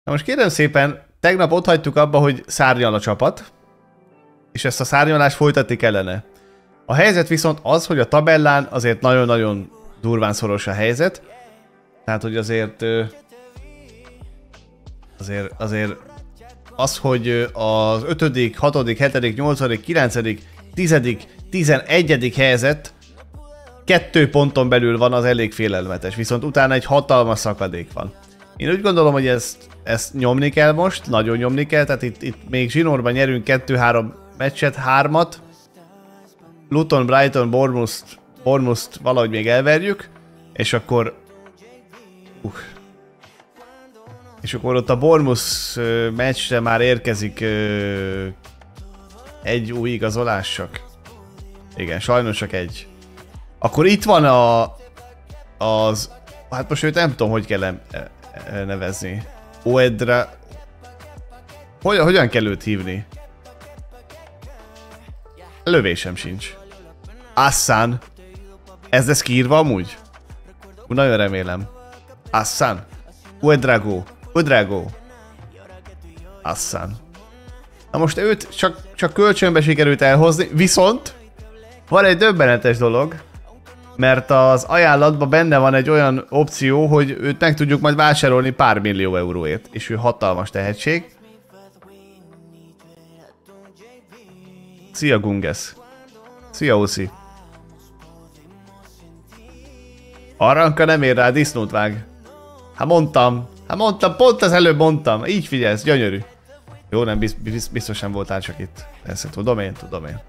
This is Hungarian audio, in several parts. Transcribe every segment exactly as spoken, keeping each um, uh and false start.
Na most kérem szépen, tegnap ott hagytuk abba, hogy szárnyal a csapat, és ezt a szárnyalást folytatni kellene. A helyzet viszont az, hogy a tabellán azért nagyon-nagyon durván szoros a helyzet. Tehát, hogy azért... Azért, azért az, hogy az ötödik, hatodik, hetedik, nyolcadik, kilencedik, tizedik, tizenegyedik helyzet kettő ponton belül van, az elég félelmetes, viszont utána egy hatalmas szakadék van. Én úgy gondolom, hogy ezt, ezt nyomni kell most, nagyon nyomni kell, tehát itt, itt még zsinórban nyerünk kettő-három meccset, hármat. Luton, Brighton, Bournemouth, Bournemouth valahogy még elverjük, és akkor... Uh. És akkor ott a Bournemouth uh, meccsre már érkezik uh, egy új igazolás csak. Igen, sajnos csak egy. Akkor itt van a... az... Hát most őt nem tudom, hogy kell nevezni. Oedra... Hogyan, hogyan kell őt hívni? Lövésem sincs. Assan. Ez lesz kiírva amúgy? Ú, nagyon remélem. Assan. Uedrago. Uedrago. Assan. Na most őt csak, csak kölcsönbe sikerült elhozni, viszont van egy döbbenetes dolog, mert az ajánlatban benne van egy olyan opció, hogy őt meg tudjuk majd vásárolni pár millió euróért, és ő hatalmas tehetség. Szia Gunges. Szia Oszi. Arranka nem ér rá, disznót vág. Hát mondtam, hát mondtam, pont az előbb mondtam. Így figyelsz, gyönyörű. Jó, nem, biztos sem voltál csak itt. Persze, tudom én, tudom én.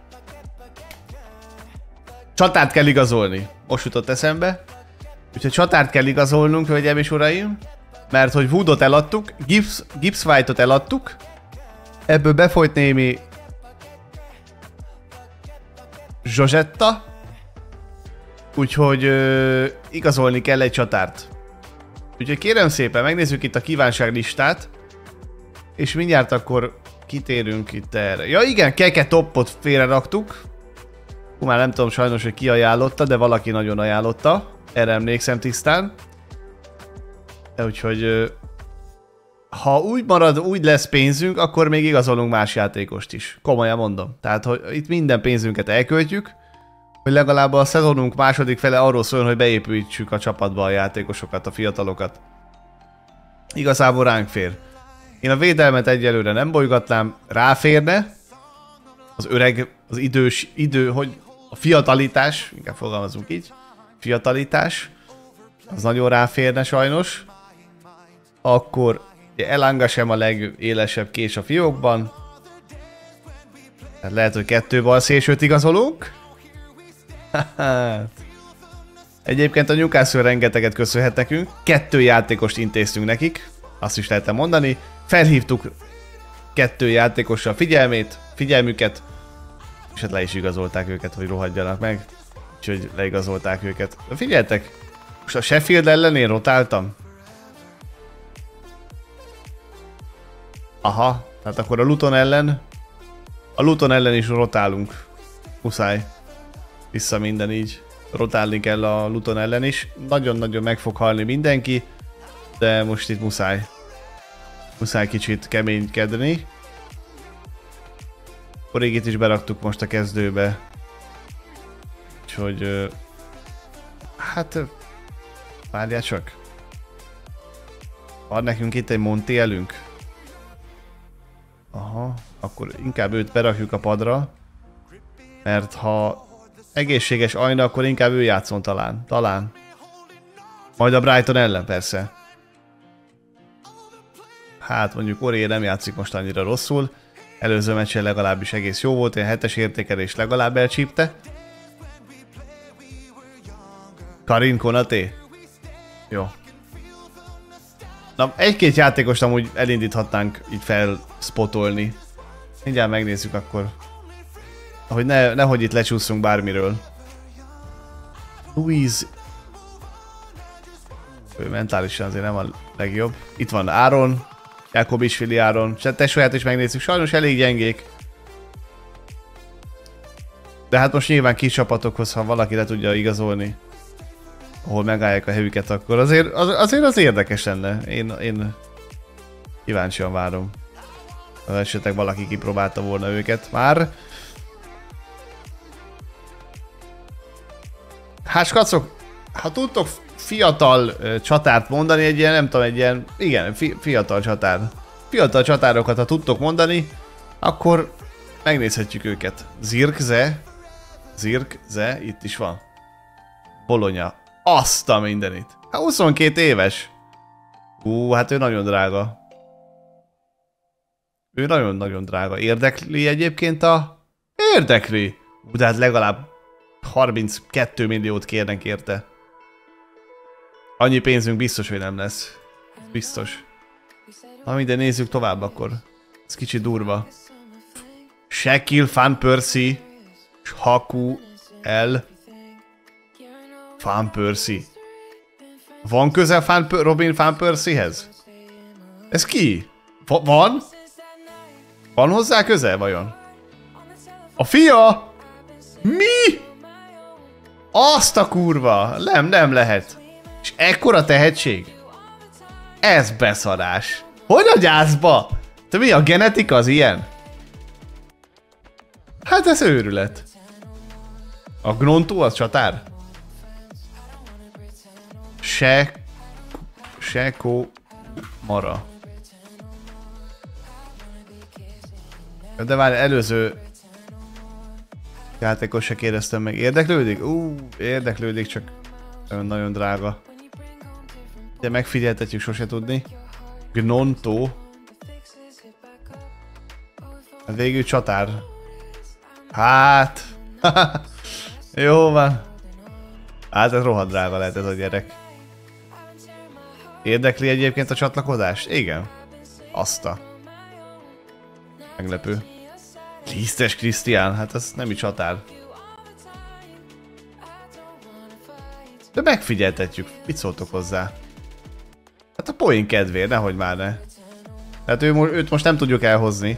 Csatárt kell igazolni. Most jutott eszembe. Úgyhogy csatárt kell igazolnunk, hölgyeim és uraim. Mert hogy Woodot eladtuk, Gibbs, Gibbs White-ot eladtuk. Ebből befolyt némi... Zsozsetta. Úgyhogy ö, igazolni kell egy csatárt. Úgyhogy kérem szépen, megnézzük itt a kívánságlistát. És mindjárt akkor kitérünk itt erre. Ja igen, Keke Toppot félre raktuk. Hú, már nem tudom sajnos, hogy ki ajánlotta, de valaki nagyon ajánlotta. Erre emlékszem tisztán. Úgyhogy ha úgy marad, úgy lesz pénzünk, akkor még igazolunk más játékost is. Komolyan mondom. Tehát, hogy itt minden pénzünket elköltjük, hogy legalább a szezonunk második fele arról szól, hogy beépítsük a csapatba a játékosokat, a fiatalokat. Igazából ránk fér. Én a védelmet egyelőre nem bolygatnám, ráférne. Az öreg, az idős, idő, hogy a fiatalitás, inkább fogalmazunk így, fiatalitás, az nagyon ráférne sajnos. Akkor Elanga sem a legélesebb kés a fiókban. Hát lehet, hogy kettő balszélsőt igazolunk. Egyébként a Newcastle rengeteget köszönhet nekünk. Kettő játékost intéztünk nekik, azt is lehetne mondani. Felhívtuk kettő játékossal figyelmét, figyelmüket, és hát le is igazolták őket, hogy rohadjanak meg. Úgyhogy leigazolták őket. Figyeljetek, most a Sheffield ellen én rotáltam. Aha, hát akkor a Luton ellen, a Luton ellen is rotálunk. Muszáj. Vissza minden így. Rotálni kell a Luton ellen is. Nagyon-nagyon meg fog halni mindenki, de most itt muszáj. Muszáj kicsit keménykedni. Origit is beraktuk most a kezdőbe. Úgyhogy... Hát... Várjál csak. Van nekünk itt egy Montielünk. Aha, akkor inkább őt berakjuk a padra. Mert ha egészséges Ajna, akkor inkább ő játszon talán. Talán. Majd a Brighton ellen persze. Hát mondjuk Orié nem játszik most annyira rosszul. Előző meccsen legalábbis egész jó volt, ilyen hetes értékelés legalább elcsípte. Karim Konaté. Jó. Na, egy-két játékost amúgy elindíthatnánk így felspotolni. Mindjárt megnézzük akkor. Hogy ne, nehogy itt lecsúszunk bármiről. Louise. Ő mentálisan azért nem a legjobb. Itt van Áron. Jakobisvili Áron. Tesóját is megnézzük. Sajnos elég gyengék. De hát most nyilván kis csapatokhoz, ha valaki le tudja igazolni, ahol megállják a helyüket, akkor azért az, azért az érdekes lenne. Én, én Kíváncsian várom. Ha esetleg valaki kipróbálta volna őket már. Hát skacok, ha tudtok fiatal uh, csatárt mondani, egy ilyen, nem tudom, egy ilyen, igen, fi fiatal csatár. Fiatal csatárokat, ha tudtok mondani, akkor megnézhetjük őket. Zirkze. Zirkze, itt is van. Bologna. Azt a mindenit. Hát huszonkét éves. Ú, hát ő nagyon drága. Ő nagyon-nagyon drága. Érdekli egyébként a... Érdekli! Ú, de hát legalább harminckettő milliót kérnek érte. Annyi pénzünk biztos, hogy nem lesz. Biztos. Na minden, nézzük tovább akkor. Ez kicsit durva. Shaquille Van Persie. Haku El. Van Persie. Van közel Van Robin Van Persiehez? Ez ki? Va van? Van hozzá közel vajon? A fia? Mi? Azt a kurva! Nem, nem lehet. És ekkora tehetség? Ez beszarás. Hogy a gyászba? Te mi, a genetika az ilyen? Hát ez őrület. A Gnontó az csatár? Se... Seko... Mara. De már előző... játékos se kérdeztem meg. Érdeklődik? Ú, érdeklődik, csak nagyon drága. De megfigyeltetjük, sose tudni. Gnontó. Végül csatár. Hát... Jó van. Hát ez rohadt drága lehet ez a gyerek. Érdekli egyébként a csatlakozást? Igen. Azta. Meglepő. Lisztes Krisztián, hát ez nem is csatár. De megfigyeltetjük. Mit szóltok hozzá? Hát a poén kedvéért, nehogy már ne. Hát ő, őt most nem tudjuk elhozni.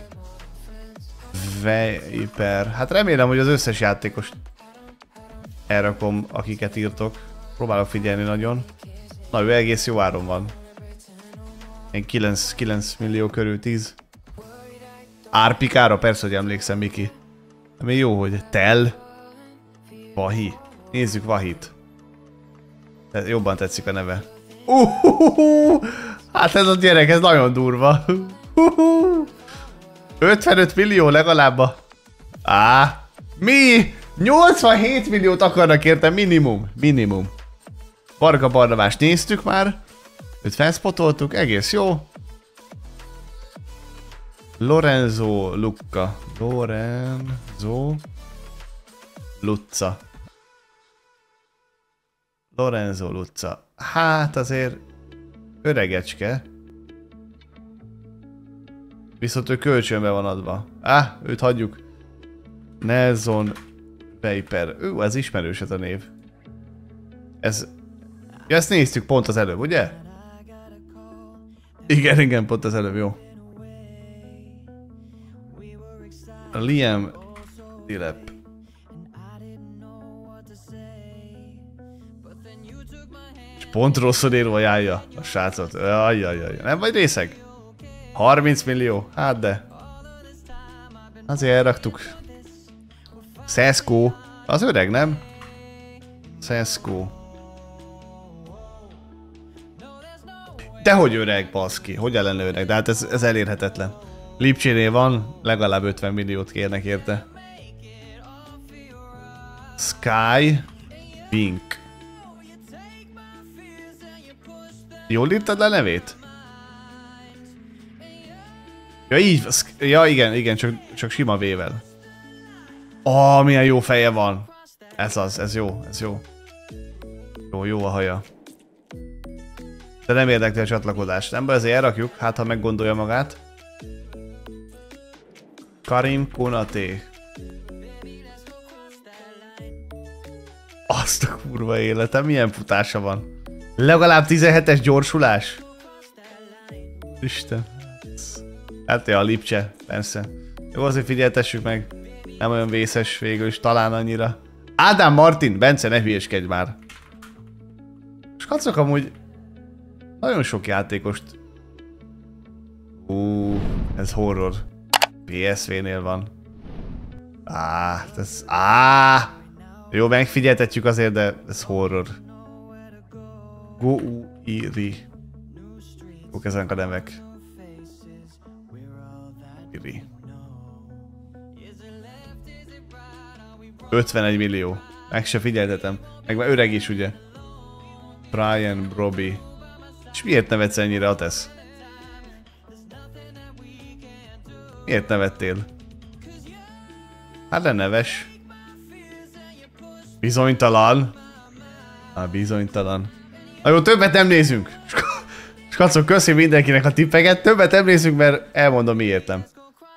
Viper. Hát remélem, hogy az összes játékost elrakom, akiket írtok. Próbálok figyelni nagyon. Na, ő egész jó áron van. Én kilenc millió körül, tíz. Árpikára persze, hogy emlékszem, Miki. Ami jó, hogy Tel. Vahi. Nézzük Vahit. Jobban tetszik a neve. Uh, hát ez a gyerek, ez nagyon durva. Uh, ötvenöt millió legalább a... Á, mi? nyolcvanhét milliót akarnak érte minimum. Minimum. Varga Barnabást néztük már. Őt felspotoltuk, egész jó. Lorenzo Lucca. Lorenzo Lucca. Lorenzo Lucca. Hát azért öregecske. Viszont ő kölcsönbe van adva. Á, őt hagyjuk. Nelson Viper. Ő, ez ismerős ez a név. Ez... Ja, ezt néztük pont az előbb, ugye? Igen, igen, pont az előbb, jó. Liam Dilep. És pont rosszul írva járja a srácot. Ajjajjaj. Nem vagy részeg? harminc millió? Hát de. Azért elraktuk. Szeszkó. Az öreg, nem? Szeszkó. Dehogy öreg, baszki. Hogy ellen öreg? De hát ez, ez elérhetetlen. Lipcsénél van, legalább ötven milliót kérnek érte. Sky Pink. Jól írtad le a nevét? Ja így, ja igen, igen, csak, csak sima V-vel. Oh, milyen jó feje van. Ez az, ez jó, ez jó. Jó, jó a haja. De nem érdekli a csatlakozás. Nem baj, ezért elrakjuk, hát ha meggondolja magát. Karim Konaté. Azt a kurva életem, milyen futása van. Legalább tizenhetes gyorsulás. Isten. Hát ja, a Lipcse, persze. Jó, azért figyeltessük meg. Nem olyan vészes végül is, talán annyira. Ádám Martin, Bence, ne hülyeskedj már. És katszok amúgy nagyon sok játékost. Ez horror. pé es vé-nél van. Á, ez... Á! Jó, megfigyeltetjük azért, de ez horror. Go-u-iri. Jók ezen a nevek. Iri. ötvenegy millió. Meg se figyeltetem. Meg már öreg is, ugye? Brian Brobby. És miért nevetsz ennyire, Atesz? Miért nevettél? Hát ne neves. Bizonytalan. Á, bizonytalan. Na jó, többet nem nézünk. Skacok, köszi mindenkinek a tippeket. Többet nem nézünk, mert elmondom miértem.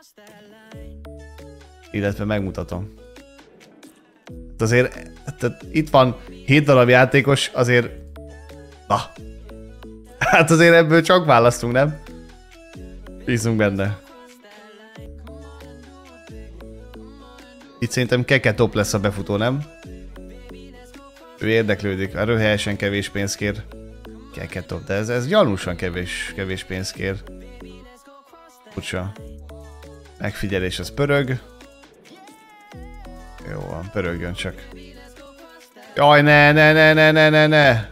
Illetve megmutatom. Azért, tehát itt van hét darab játékos, azért... Na. Hát azért ebből csak választunk, nem? Bízunk benne. Itt szerintem Keke top lesz a befutó, nem? Ő érdeklődik, erről helyesen kevés pénzt kér. Keke top, de ez, ez gyanúsan kevés, kevés pénzt kér. Furcsa. Megfigyelés, az pörög. Jó van, pörögjön csak. Jaj, ne, ne, ne, ne, ne, ne, ne.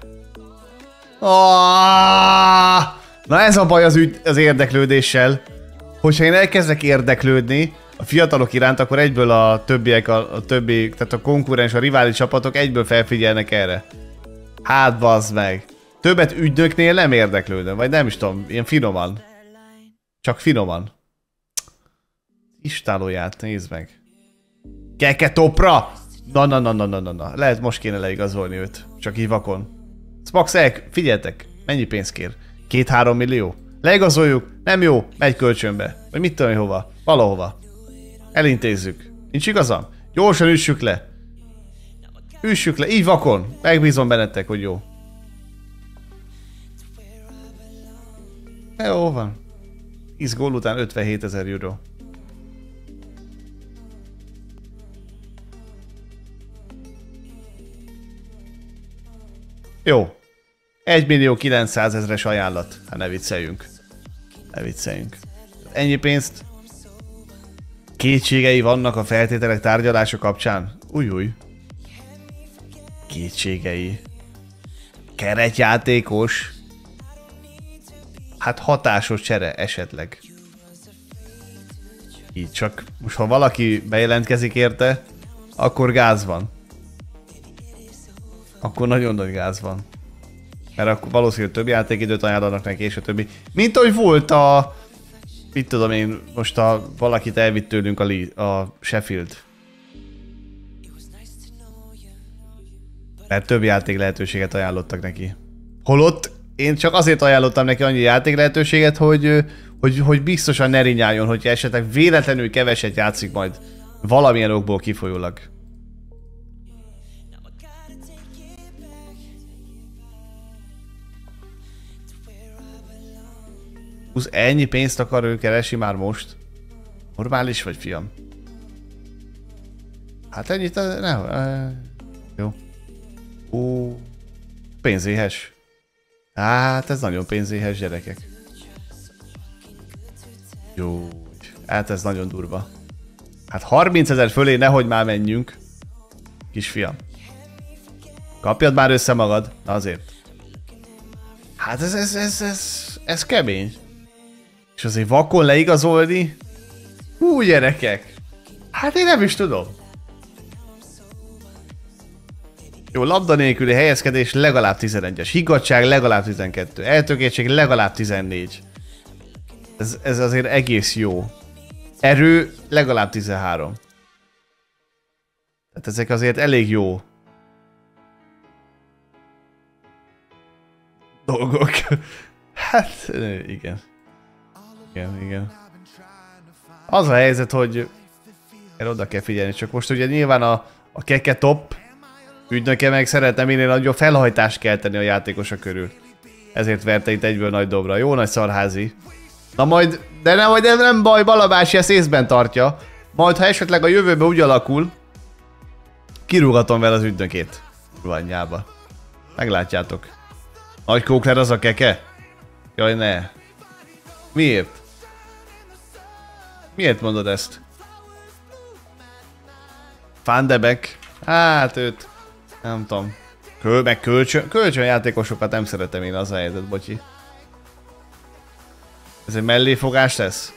Oh! Na ez a baj az, ügy, az érdeklődéssel. Hogyha én elkezdek érdeklődni a fiatalok iránt, akkor egyből a többiek, a, a többi, tehát a konkurens, a rivális csapatok egyből felfigyelnek erre. Hát bazd meg. Többet ügynöknél nem érdeklődöm, vagy nem is tudom, ilyen finoman. Csak finoman. Istálóját, nézd meg. Keke topra! Na, na, na, na, na, na, na. Lehet most kéne leigazolni őt. Csak így vakon. Spaxek, figyeltek, mennyi pénzt kér? Két-három millió? Leigazoljuk? Nem jó? Megy kölcsönbe. Vagy mit tudom, hova? Valahova. Elintézzük. Nincs igazam? Gyorsan üssük le. Üssük le, így vakon. Megbízom bennetek, hogy jó. Jó van. tíz gól után ötvenhétezer euró. Jó. egy millió kilencszázezres ajánlat. Hát ne vicceljünk. Ne vicceljünk. Ennyi pénzt. Kétségei vannak a feltételek tárgyalása kapcsán. Új-új. Kétségei. Keretjátékos. Hát hatásos csere esetleg. Így csak. Most ha valaki bejelentkezik érte, akkor gáz van. Akkor nagyon nagy gáz van. Mert akkor valószínűleg több játékidőt ajánlanak neki, és a többi. Mint ahogy volt a... Mit tudom én, most a... Valakit elvitt tőlünk a, Lee, a Sheffield. Mert több játék lehetőséget ajánlottak neki. Holott én csak azért ajánlottam neki annyi játék lehetőséget, hogy, hogy, hogy biztosan ne rinyáljon, hogyha esetleg véletlenül keveset játszik majd valamilyen okból kifolyólag. Húsz, ennyi pénzt akar ő keresi már most? Normális vagy, fiam? Hát ennyit, ne, uh, jó. Ó, pénzéhes. Hát ez nagyon pénzéhes, gyerekek. Jó, hát ez nagyon durva. Hát harmincezer fölé nehogy már menjünk. Kisfiam. Kapjad már össze magad, na azért. Hát ez, ez, ez, ez, ez kemény. És azért vakon leigazolni? Hú, gyerekek! Hát én nem is tudom. Jó, labda nélküli helyezkedés legalább tizenegyes. Higgadtság legalább tizenkettő. Eltökéltség legalább tizennégy. Ez, ez azért egész jó. Erő legalább tizenhárom. Tehát ezek azért elég jó dolgok. Hát, igen. Igen, igen. Az a helyzet, hogy erre oda kell figyelni, csak most ugye nyilván a, a Keke top ügynöke meg szeretne minél nagyobb felhajtást kelteni a játékosa körül. Ezért verte itt egyből nagy dobra. Jó nagy szarházi. Na majd, de nem, nem, nem baj, Balabási ezt észben tartja. Majd ha esetleg a jövőben úgy alakul, kirúgatom vele az ügynökét. Vanyjába. Meglátjátok. Nagy kókler az a Keke? Jaj, ne. Miért? Miért mondod ezt? Van de Beek? Hát őt... Nem tudom. Köl, meg kölcsön, kölcsönjátékosokat nem szeretem én, az a helyzet, bocsi. Ez egy melléfogás lesz?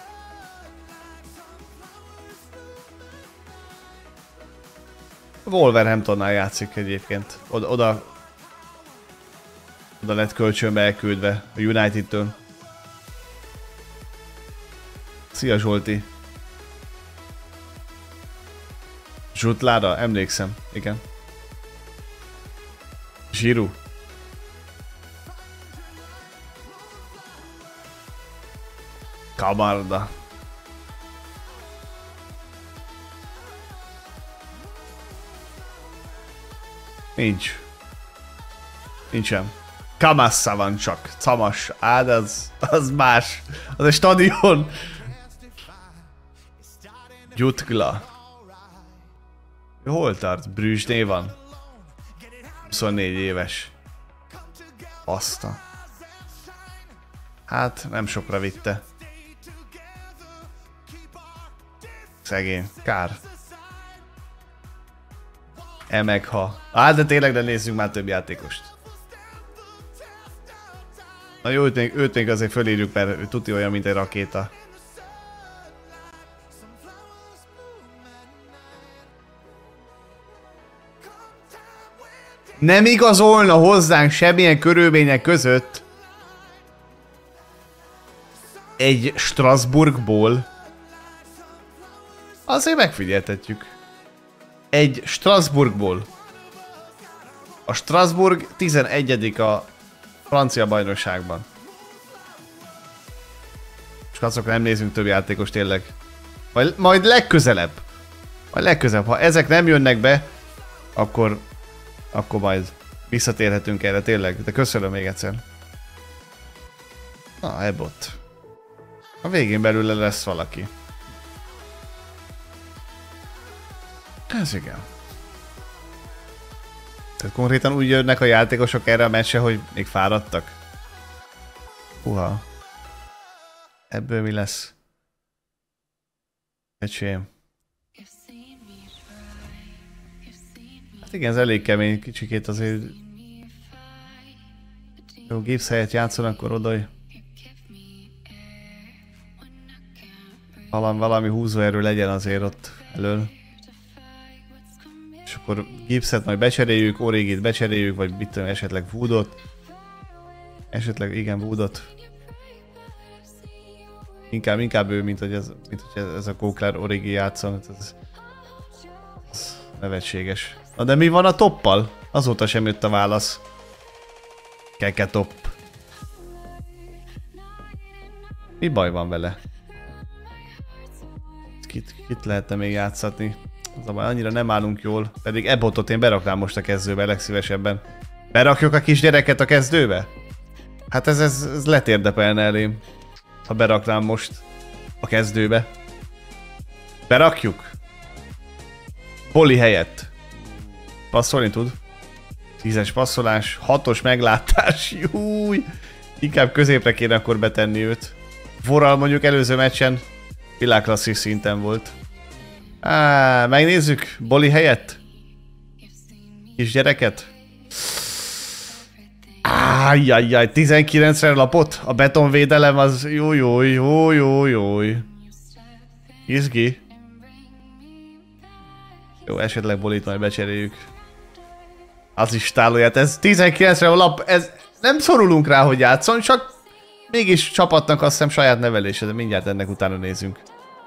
Wolverhamptonnál játszik egyébként. Oda, oda, oda lett kölcsönbe elküldve a United-től. Szia Zsolti! Zsutlára? Emlékszem, igen. Zsiru. Kamarda. Nincs. Nincsen. Kamassa van csak. Camas. Á, de az, az más. Az egy stadion. Jutgla. Hol tart? Brüssznél van. huszonnégy éves. Baszta. Hát nem sokra vitte. Szegény. Kár. E meg ha. Á, de tényleg, de nézzünk már több játékost. Na jó, őt még, őt még azért fölírjuk, mert ő tuti olyan, mint egy rakéta. Nem igazolna hozzánk semmilyen körülmények között egy Strasbourgból. Azért megfigyeltetjük. Egy Strasbourgból. A Strasbourg tizenegyedik a francia bajnokságban. És azok nem nézünk több játékos tényleg. Majd, majd legközelebb. Majd legközelebb. Ha ezek nem jönnek be, akkor, akkor majd visszatérhetünk erre tényleg. De köszönöm még egyszer. Na, Ebbot. A végén belőle lesz valaki. Ez igen. Tehát konkrétan úgy jönnek a játékosok erre a meccsre, hogy még fáradtak. Uha. Ebből mi lesz? Ecsém. Hát igen, ez elég kemény, kicsikét azért... Jó, Gibbs helyett játszol, akkor odaj. Valami, valami húzóerő legyen azért ott elől. És akkor Gibbset majd becseréljük, Origit becseréljük, vagy mit tudom, esetleg Woodot. Esetleg, igen, Woodot. Inkább, inkább ő, mint hogy ez, mint hogy ez a Kóklár Origi játszon. Ez, ez nevetséges. Na de mi van a toppal? Azóta sem jött a válasz. Keke top. Mi baj van vele? Kit, kit lehetne még játszatni? Az a baj, annyira nem állunk jól. Pedig Ebbotot én beraknám most a kezdőbe legszívesebben. Berakjuk a kisgyereket a kezdőbe? Hát ez, ez, ez letérdepelne elém. Ha beraknám most a kezdőbe. Berakjuk? Poli helyett. Passzolni tud? tízes passzolás, hatos meglátás, júj! Inkább középre kéne akkor betenni őt. Voral mondjuk előző meccsen világklasszis szinten volt. Á, megnézzük, Boli helyett? Kisgyereket? Ájjajjaj, tizenkilencre lapot? A betonvédelem az jó jó jó jó jó. Izgi. Jó, esetleg Bolit majd becseréljük. Az is tálóját, ez tizenkilencre a lap, ez nem szorulunk rá, hogy játszon, csak mégis csapatnak azt hiszem saját nevelése, de mindjárt ennek utána nézünk.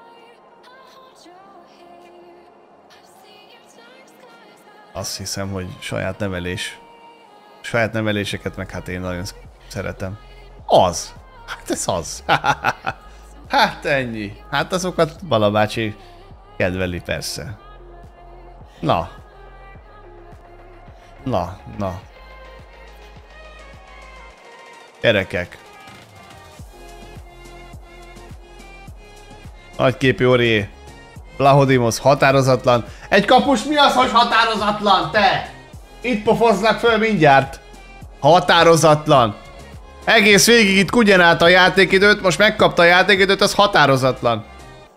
Azt hiszem, hogy saját nevelés. Saját neveléseket meg hát én nagyon szeretem. Az! Hát ez az! Hát ennyi. Hát azokat Balabácsi kedveli persze. Na. Na, na. Gyerekek. Nagyképű Orié. Blahodimos határozatlan. Egy kapus mi az, hogy határozatlan, te? Itt pofoznak föl mindjárt. Határozatlan. Egész végig itt kugyen állt a játékidőt, most megkapta a játékidőt, az határozatlan.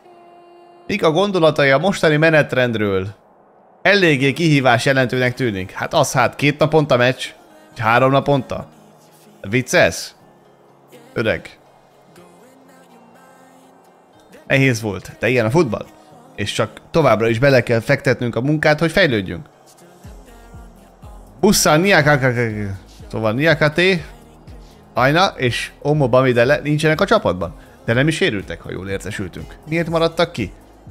Mik a gondolatai a mostani menetrendről? Eléggé kihívás jelentőnek tűnik. Hát az hát, két naponta meccs? Három naponta? Vicces? Öreg. Nehéz volt, de ilyen a futball. És csak továbbra is bele kell fektetnünk a munkát, hogy fejlődjünk. Busszal Niakate, szóval Niakate, Ajna és Omo Bamidele nincsenek a csapatban. De nem is sérültek, ha jól értesültünk. Miért maradtak ki?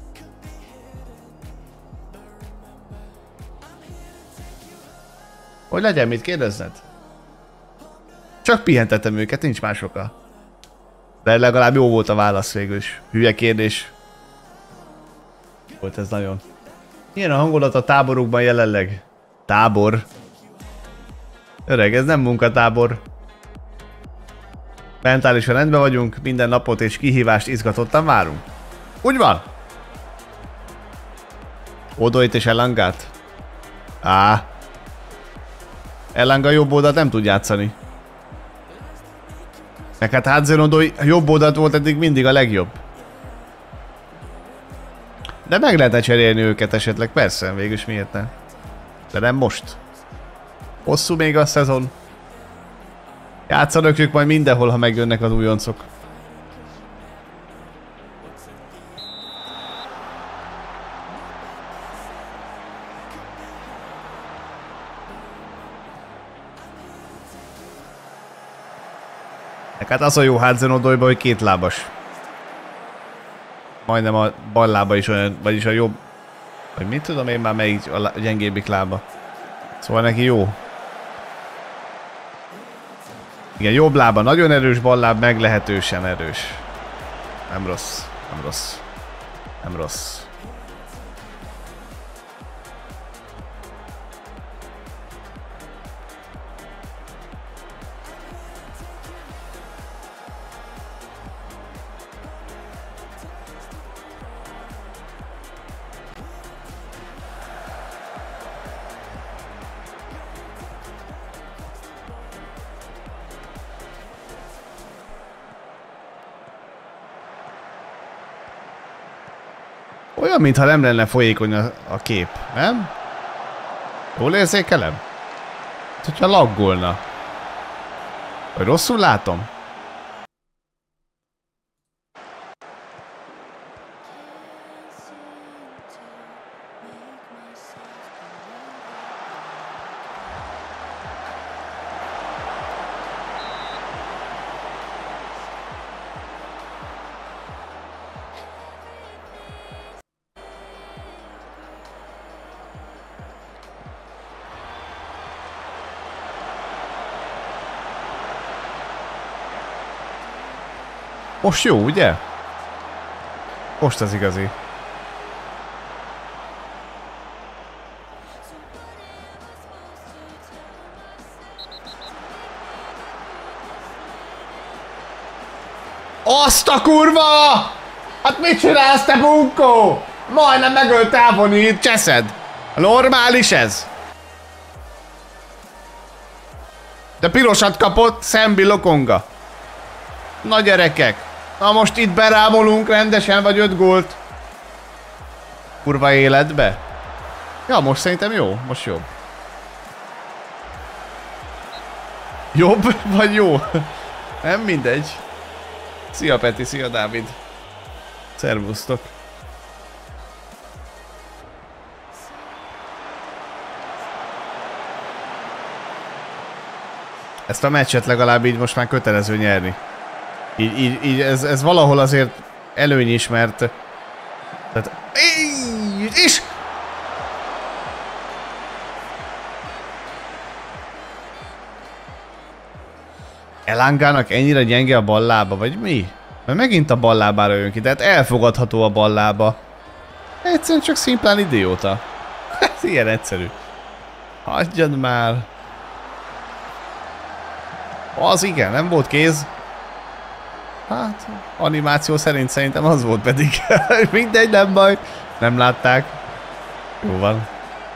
Hogy legyen mit kérdezned? Csak pihentettem őket, nincs más oka. De legalább jó volt a válasz végül is. Hülye kérdés. Volt ez nagyon. Milyen a hangulat a táborukban jelenleg? Tábor? Öreg, ez nem munkatábor. Mentálisan rendben vagyunk, minden napot és kihívást izgatottan várunk. Úgy van? Odoit és Elangát? Á. Elanga jobb oldalt nem tud játszani. Meg hát Hudson Odoi jobb oldalt volt eddig mindig a legjobb. De meg lehetne cserélni őket esetleg, persze, végülis miért ne. De nem most. Hosszú még a szezon. Játszanak ők majd mindenhol, ha megjönnek az újoncok. Hát az a jó Hudson Odoiban, hogy két lábas. Majdnem a bal lába is olyan, vagyis a jobb... Vagy mit tudom én már melyik a gyengébbik lába. Szóval neki jó. Igen, jobb lába nagyon erős, bal láb meglehetősen erős. Nem rossz, nem rossz. Nem rossz. Olyan, mintha nem lenne folyékony a, a kép, nem? Jól érzékelem? Hát, hogyha laggolna. Vagy rosszul látom? Most jó, ugye? Most az igazi. Azt a kurva! Hát mit csinálsz, te bunkó? Majdnem megölt Elvonit, cseszed. Normális ez? De pirosat kapott Szembi Lokonga. Na gyerekek! Na most itt berámolunk rendesen, vagy öt gólt. Kurva életbe. Ja, most szerintem jó. Most jobb. Jobb? Vagy jó? Nem mindegy. Szia Peti, szia Dávid. Szervusztok. Ezt a meccset legalább így most már kötelező nyerni. Így, így, így ez, ez valahol azért előny is, mert... Tehát... És... Elangának ennyire gyenge a ballába, vagy mi? Mert megint a ballábára jön ki, tehát elfogadható a ballába. Egyszerűen csak szimplán idióta. Ez ilyen egyszerű. Hagyjad már. Az igen, nem volt kéz. Hát, animáció szerint szerintem az volt pedig. Mindegy, nem baj. Nem látták. Jó van.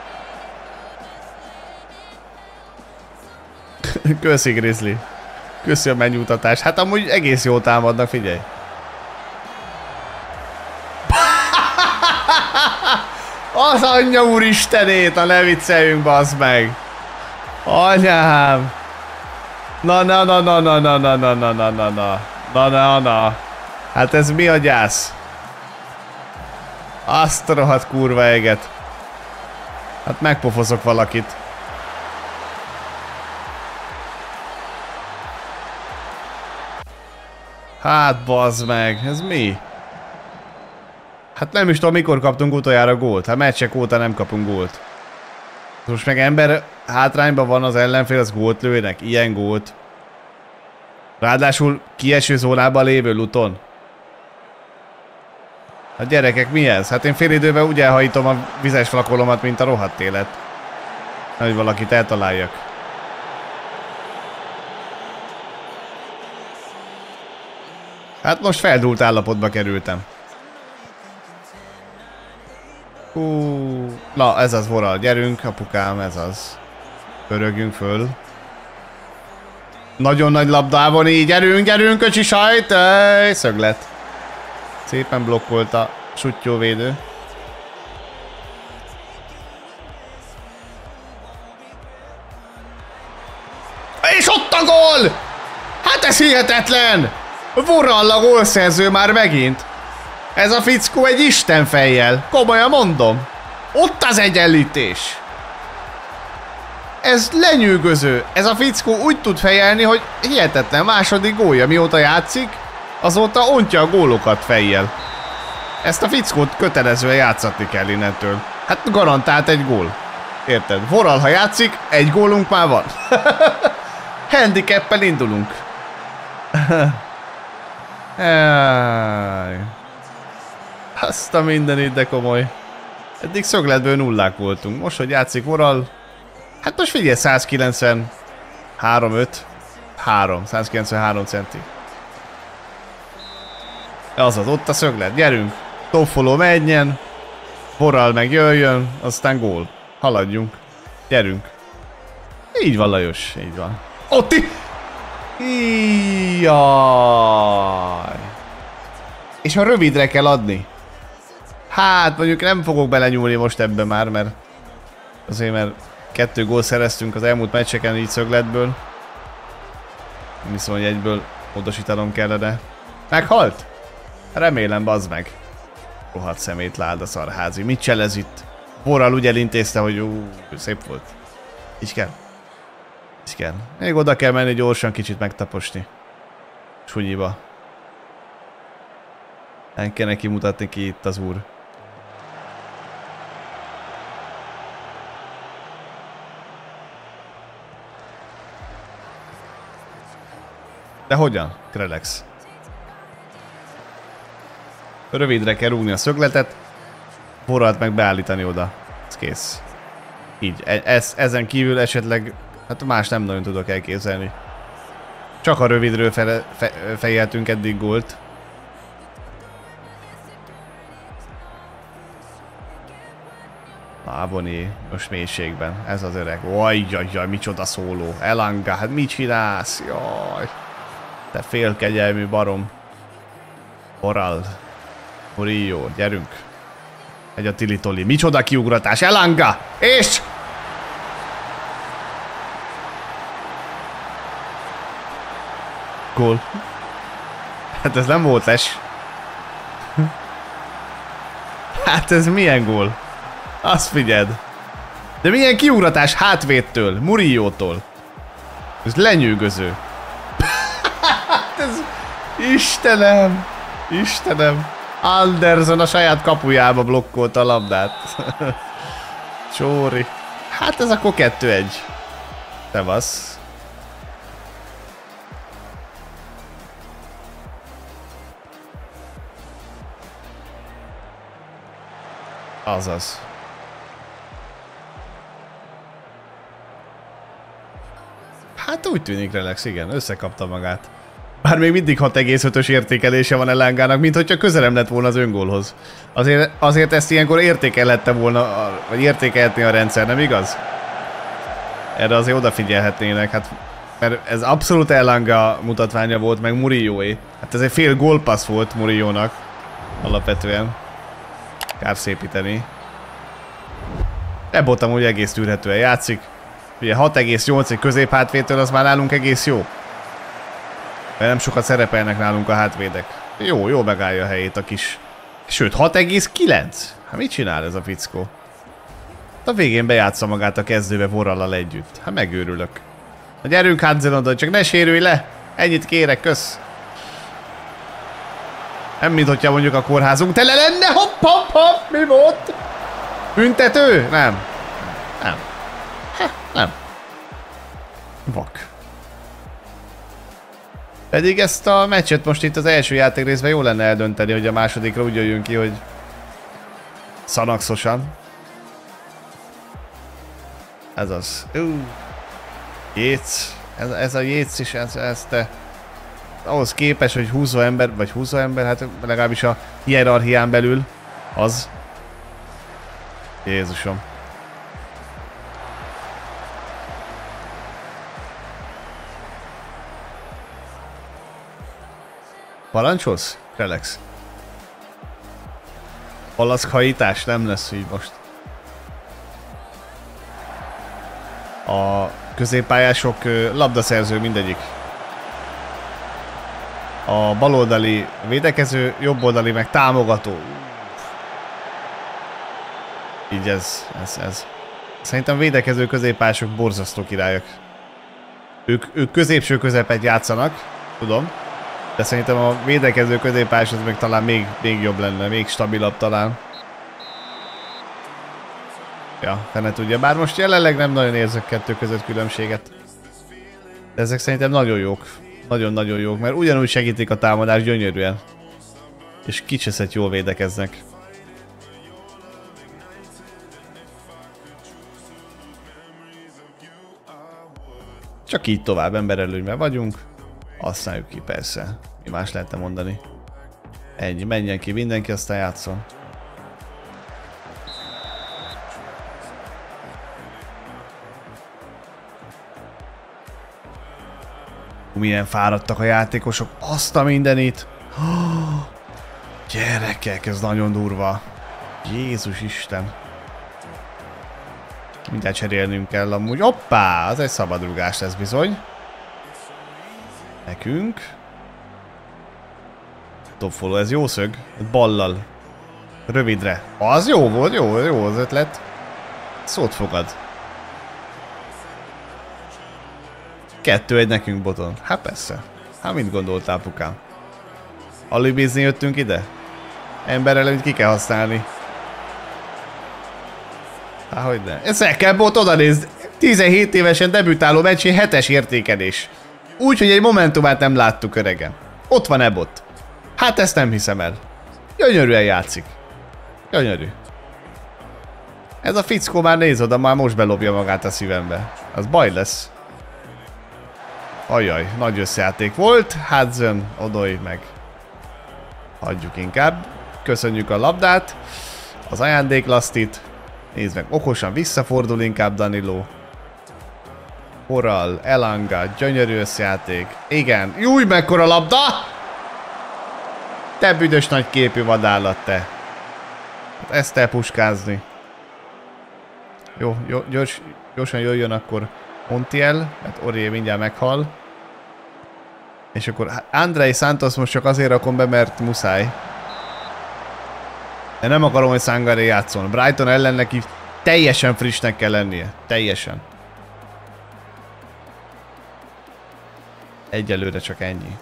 Köszi, Grizzly. Köszi a megnyugtatást. Hát amúgy egész jól támadnak, figyelj. Az anyja úristenét, a ne vicceljünk, bazd meg! Anyám! Na na na na na na na na na na na na na na na. Hát ez mi a gyász? Azt a rohadt kurva eget. Hát megpofozok valakit. Hát bazd meg, ez mi? Hát nem is tudom, mikor kaptunk utoljára gólt. Hát meccsek óta nem kapunk gólt. Most meg ember hátrányban van az ellenfél, az gólt lőnek. Ilyen gólt. Ráadásul kieső zónában lévő luton. Hát gyerekek, mi ez? Hát én fél időben úgy elhajítom a vizes flakolomat, mint a rohadt élet. Hogy valakit eltaláljak. Hát most feldúlt állapotba kerültem. Hú, na ez az voral, gyerünk apukám, ez az. Pörögjünk föl. Nagyon nagy labdában így, gyerünk, gyerünk, öcsi sajt, ej, szöglet. Szépen blokkolt a suttyóvédő. És ott a gól! Hát ez hihetetlen! Vorall a gólszerző már megint. Ez a fickó egy istenfejjel. Komolyan mondom. Ott az egyenlítés. Ez lenyűgöző. Ez a fickó úgy tud fejelni, hogy hihetetlen. Második gólja, mióta játszik, azóta ontja a gólokat fejjel. Ezt a fickót kötelezően játszatni kell innentől. Hát garantált egy gól. Érted? Vorall, ha játszik, egy gólunk már van. Handicappel indulunk. Ejjjj. Azt a mindenit, de komoly. Eddig szögletből nullák voltunk. Most, hogy játszik Vorall. Hát most figyelj, százkilencvenhárom öt. három. százkilencvenhárom centi. Azaz, ott a szöglet. Gyerünk. Toffolo menjen. Vorall meg jöjjön. Aztán gól. Haladjunk. Gyerünk. Így van, Lajos. Így van. Ott i... Jaj. És a rövidre kell adni. Hát mondjuk nem fogok belenyúlni most ebbe már, mert azért, mert kettő gól szereztünk az elmúlt meccseken így szögletből. Viszont egyből módosítanom kellene. Meghalt? Remélem, bazd meg. Rohadt szemétláda szarházi. Mit cselez itt? Vorall úgy elintézte, hogy ú, szép volt. Így kell. Így kell. Még oda kell menni gyorsan kicsit megtaposni. Sunyiba. Nem kell neki mutatni ki itt az úr. De hogyan? Krelex. Rövidre kell rúgni a szögletet, Vorallt meg beállítani oda. Ez kész. Így. Ez, ezen kívül esetleg, hát más nem nagyon tudok elképzelni. Csak a rövidről fe, fe, fejeltünk eddig gólt. Áboni, most mélységben. Ez az öreg. Ajjajjaj, micsoda szóló. Elanga, hát mit csinálsz? Jaj. Te félkegyelmű barom. Vorall. Murillo, gyerünk. Egy a tilitoli. Micsoda kiugratás. Elanga! És... Gól. Hát ez nem volt les. Hát ez milyen gól? Azt figyeld. De milyen kiugratás hátvédtől, Murillótól. Ez lenyűgöző. Ez... Istenem! Istenem! Anderson a saját kapujába blokkolta a labdát. Csóri. Hát ez akkor kettő egy. Tevasz. Azaz. Hát úgy tűnik, Relax, igen, összekapta magát. Bár még mindig hat egész ötös értékelése van Elangának, mint hogyha közelem lett volna az öngólhoz. Azért, azért ezt ilyenkor értékelhette volna, vagy értékelhetné a rendszer, nem igaz? Erre azért odafigyelhetnének, hát mert ez abszolút Elanga mutatványa volt, meg Murillóé. Hát ez egy fél gólpassz volt Murillónak, alapvetően. Kár szépíteni. Ebbot amúgy egész tűrhetően játszik. Ugye hat egész nyolc egy középhátvédtől az már nálunk egész jó. Mert nem sokat szerepelnek nálunk a hátvédek. Jó, jó megállja a helyét a kis... Sőt, hat egész kilenc? Hát mit csinál ez a fickó? A végén bejátsza magát a kezdőbe Vorallal együtt. Hát megőrülök. Na gyerünk Hansen oda, csak ne sérülj le! Ennyit kérek, kösz! Nem mint hogyha mondjuk a kórházunk tele lenne, hopp, hopp, hopp, mi volt? Büntető? Nem. Nem. Ha, nem. Vak. Pedig ezt a meccset most itt az első játékrészben jó lenne eldönteni, hogy a másodikra úgy jöjjünk ki, hogy szanaxosan. Ez az. Uh. Jéz. Ez, ez a Jéz is, ez, ez te... Ahhoz képes, hogy húzó ember, vagy húzó ember, hát legalábbis a hierarchián belül az. Jézusom. Parancsolsz? Relax. Palaszkhajítás nem lesz így most. A középpályások labdaszerző mindegyik. A baloldali védekező, jobboldali meg támogató. Így ez, ez, ez. Szerintem védekező középpályások borzasztó királyok. Ők, ők középső közepet játszanak, tudom. De szerintem a védekező középpályás az meg talán még, még jobb lenne, még stabilabb talán. Ja, fene tudja. Bár most jelenleg nem nagyon érzek kettő között különbséget. De ezek szerintem nagyon jók. Nagyon-nagyon jók, mert ugyanúgy segítik a támadást gyönyörűen. És kicseszett jól védekeznek. Csak így tovább, emberelőnyben vagyunk. Használjuk ki, persze. Mi más lehetne mondani? Ennyi, menjen ki mindenki, aztán játszol. Milyen fáradtak a játékosok, azt a mindenit. Oh, gyerekek, ez nagyon durva. Jézus Isten. Mindjárt cserélnünk kell amúgy. Hoppá, az egy szabadrugás lesz bizony. Nekünk. Top follow, ez jó szög. Ballal. Rövidre. Az jó volt, jó, jó az ötlet. Szót fogad. Kettő egy nekünk boton. Hát persze. Hát mit gondoltál, pukám? Alibizni jöttünk ide? Emberelőnyt ki kell használni. Hát hogy ne. Ezt el kell bot, oda nézd. tizenhét évesen debütáló meccsé hetes értékelés. Úgy, hogy egy momentumát nem láttuk, öregem. Ott van Ebot. Hát ezt nem hiszem el. Gyönyörűen játszik. Gyönyörű. Ez a fickó már néz oda, már most belobja magát a szívembe. Az baj lesz. Ajaj, nagy összejáték volt. Hudson, odolj meg. Hagyjuk inkább. Köszönjük a labdát. Az ajándéklasztit. Nézd meg, okosan visszafordul inkább Danilo. Oral, Elanga, gyönyörű összejáték. Igen, júj, mekkora labda! Te büdös nagy képű vadállat, te. Ezt kell puskázni. Jó, jó gyors, gyorsan jöjjön akkor Montiel, mert Aurier mindjárt meghal. És akkor Andrei Santos most csak azért rakom be, mert muszáj. De nem akarom, hogy Sangaré játszon. Brighton ellen neki teljesen frissnek kell lennie. Teljesen. Egyelőre csak ennyi.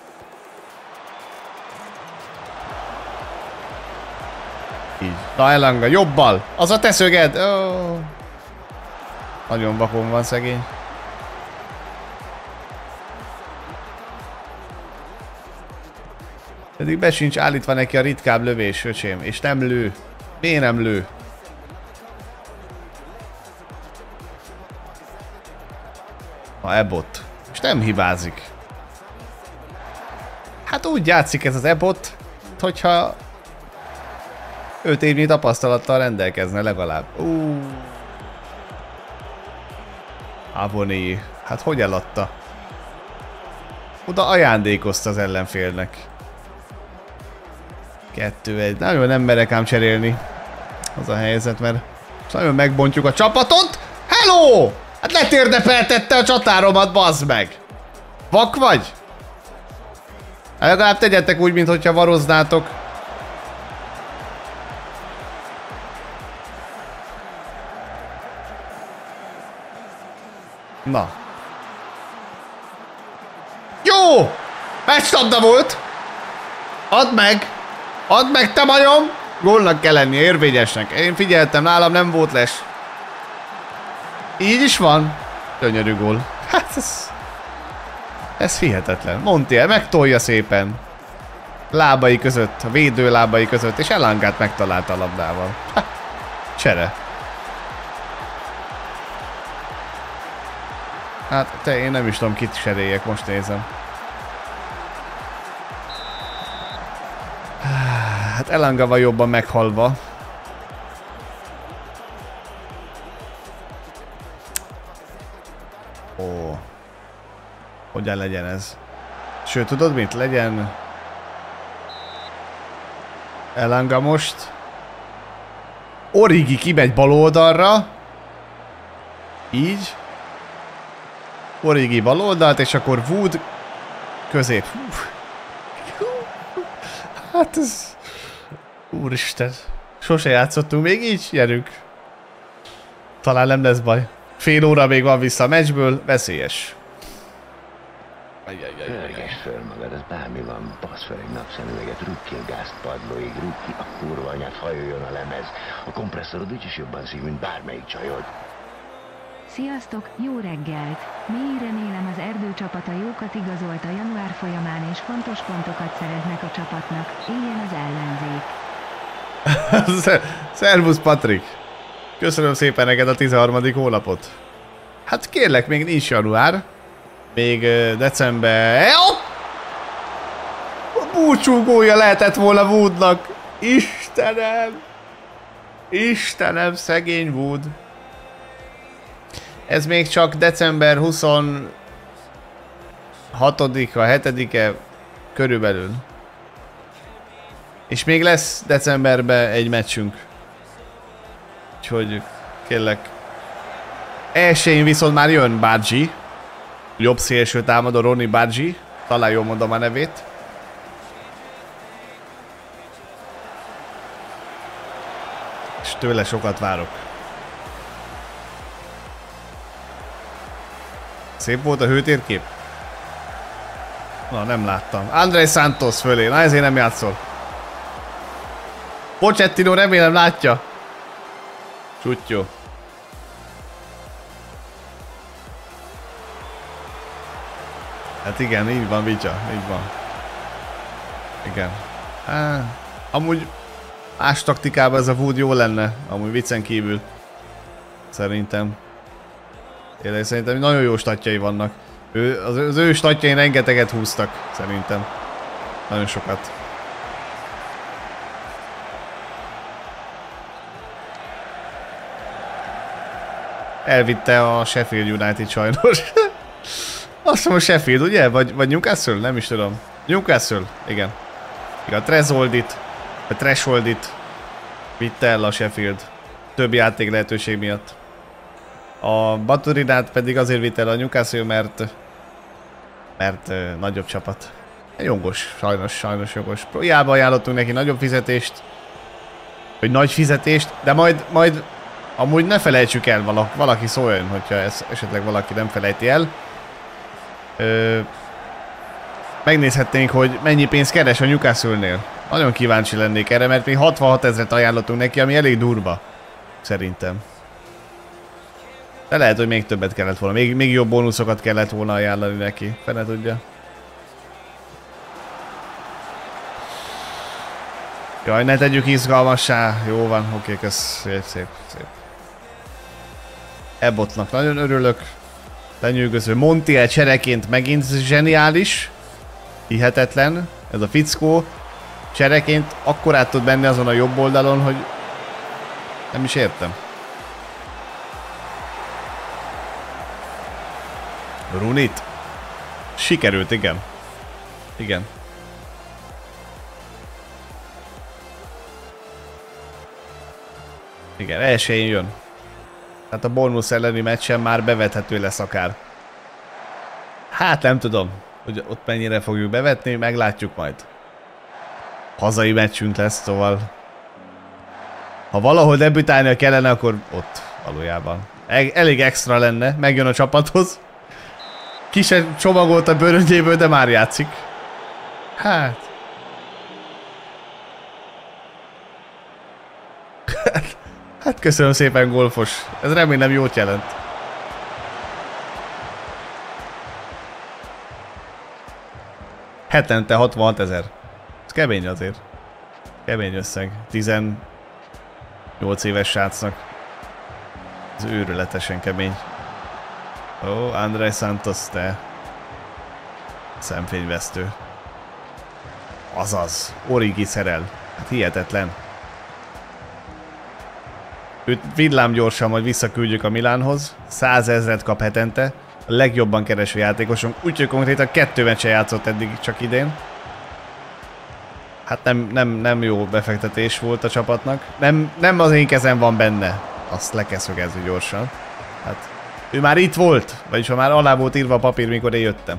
Így. Na Elanga, jobbal! Az a te szöged! Oh. Nagyon vakon van szegény. Pedig be sincs állítva neki a ritkább lövés, öcsém. És nem lő. Miért nem lő? A Ebot. És nem hibázik. Hát úgy játszik ez az Ebot, hogyha öt évnyi tapasztalattal rendelkezne legalább. Uh. Avoni. Hát hogy eladta? Oda ajándékozta az ellenfélnek. Kettő egy. Nagyon nem merek ám cserélni. az a helyzet, mert nagyon megbontjuk a csapatot. Hello! Hát letérdepeltette a csatáromat, bazd meg! Vak vagy? Legalább tegyetek úgy, mintha varoznátok. Na. Jó! Meccslabda volt! Add meg! Add meg, te majom! Gólnak kell lennie, érvényesnek. Én figyeltem, nálam nem volt les. Így is van. Gyönyörű gól. Hát ez... Ez hihetetlen. Montiel megtolja szépen. Lábai között, a védő lábai között, és Elangát megtalálta a labdával. Ha, csere. Hát te, én nem is tudom, kit seréljek, most nézem. Hát Elanga van jobban meghalva. Ó. Hogyan legyen ez? Sőt, tudod mit? Legyen... Elanga most. Origi kimegy bal oldalra. Így. Origi bal oldalt, és akkor Wood közép. Hát ez... Úristen. Sose játszottunk még így? Gyerünk. Talán nem lesz baj. Fél óra még van vissza a meccsből. Veszélyes. Pörgesd föl magad, az bármi van, passz fel egy napszemüveget, rúg ki a gázt padlóig, rúg ki a kurva anyát, hajoljon a lemez. A kompresszorod úgyis jobban szív, mint bármelyik csajod. Sziasztok, jó reggelt! Mély remélem az Erdő csapata jókat igazolt a január folyamán és fontos pontokat szereznek a csapatnak, éljen az ellenzék. Szervusz Patrik! Köszönöm szépen neked a tizenharmadik hónapot. Hát kérlek, még nincs január. Még uh, december... Hopp! A búcsúgója lehetett volna Woodnak. Istenem! Istenem, szegény Wood. Ez még csak december huszonhatodika, hetedike körülbelül. És még lesz decemberben egy meccsünk. Úgyhogy kérlek. Elsőjén viszont már jön Bárgyi. Jobb szélső támadó Ronny Bárgyi. Talán jól mondom a nevét. És tőle sokat várok. Szép volt a hőtérkép? Na, nem láttam. Andrei Santos fölé. Na, ezért nem játszol. Pochettino remélem látja. Csuttyó. Hát igen, így van, Vitya. Így van. Igen. Há, amúgy más taktikában ez a Wood jó lenne. Amúgy viccen kívül. Szerintem. Én szerintem nagyon jó statjai vannak. Ő, az, az ő statjain rengeteget húztak, szerintem. Nagyon sokat. Elvitte a Sheffield United sajnos. Azt mondom, Sheffield, ugye? Vagy, vagy Newcastle? Nem is tudom. Newcastle, igen. Igen, a Trezoldit, a Thresholdit vitte el a Sheffield. Több játék lehetőség miatt. A Baturinát pedig azért vitt el a Newcastle, mert mert uh, nagyobb csapat. Jogos, sajnos, sajnos jogos. Hiába ajánlottunk neki nagyobb fizetést, vagy nagy fizetést, de majd, majd amúgy ne felejtsük el, valaki, valaki szóljon, hogyha ez esetleg valaki nem felejti el. Ö, megnézhetnénk, hogy mennyi pénzt keres a Newcastle-nél. Nagyon kíváncsi lennék erre, mert mi hatvanhat ezret ajánlottunk neki, ami elég durva. Szerintem. De lehet, hogy még többet kellett volna. Még, még jobb bónuszokat kellett volna ajánlani neki. Fene tudja. Jaj, ne tegyük izgalmassá. Jó van, oké, kösz. Szép, szép, szép. Ebbotnak nagyon örülök. Lenyűgöző. Montiel csereként megint zseniális. Hihetetlen. Ez a fickó. Csereként akkorát tud benni azon a jobb oldalon, hogy nem is értem. Runit. Sikerült, igen. Igen. Igen, elsőjén jön. Hát a Bournemouth elleni meccsen már bevethető lesz akár. Hát nem tudom, hogy ott mennyire fogjuk bevetni, meglátjuk majd. Hazai meccsünk lesz, szóval... Ha valahol debütálnia kellene, akkor ott valójában. Elég extra lenne, megjön a csapathoz. Ki se csomagolt a bőröngyéből, de már játszik. Hát... Hát köszönöm szépen, golfos. Ez remélem jót jelent. Hetente hatvanhat ezer. Ez kemény azért. Kemény összeg. tizennyolc éves srácnak. Ez őrületesen kemény. Ó, oh, André Santos, te. Szemfényvesztő. Azaz. Origi szerel. Hát hihetetlen. Őt villám gyorsan majd visszaküldjük a Milánhoz. százezret kap hetente. A legjobban kereső játékosunk. Úgyhogy konkrétan kettő meccsen játszott eddig csak idén. Hát nem, nem, nem jó befektetés volt a csapatnak. Nem, nem az én kezem van benne. Azt le kell szögezni gyorsan. Hát ő már itt volt. Vagyis ha már alá volt írva a papír, mikor én jöttem.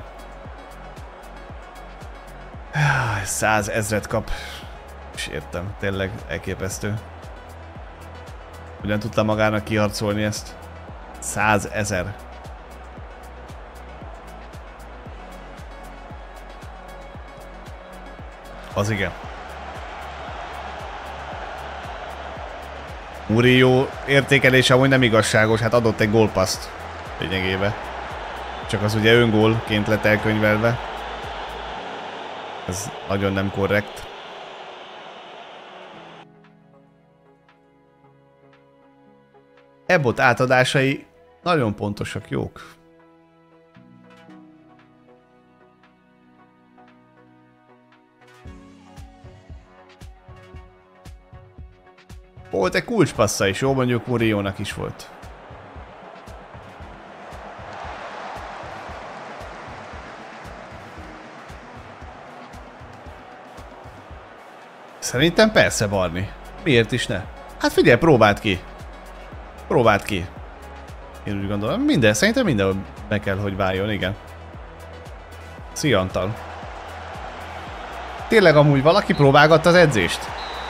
százezret kap. És értem. Tényleg elképesztő. Ugyan tudta magának kiharcolni ezt? százezer. Az igen. Murillo értékelése amúgy nem igazságos, hát adott egy gólpasszt lényegében. Csak az ugye öngólként lett elkönyvelve. Ez nagyon nem korrekt. Ebbot átadásai nagyon pontosak, jók. Volt egy kulcspassza is, jó, mondjuk Murillónak is volt. Szerintem persze, Barni. Miért is ne? Hát figyelj, próbáld ki. Próbáld ki. Én úgy gondolom, minden, szerintem mindenhol meg kell, hogy váljon, igen. Szia, Antal. Tényleg amúgy valaki próbálgatta az edzést?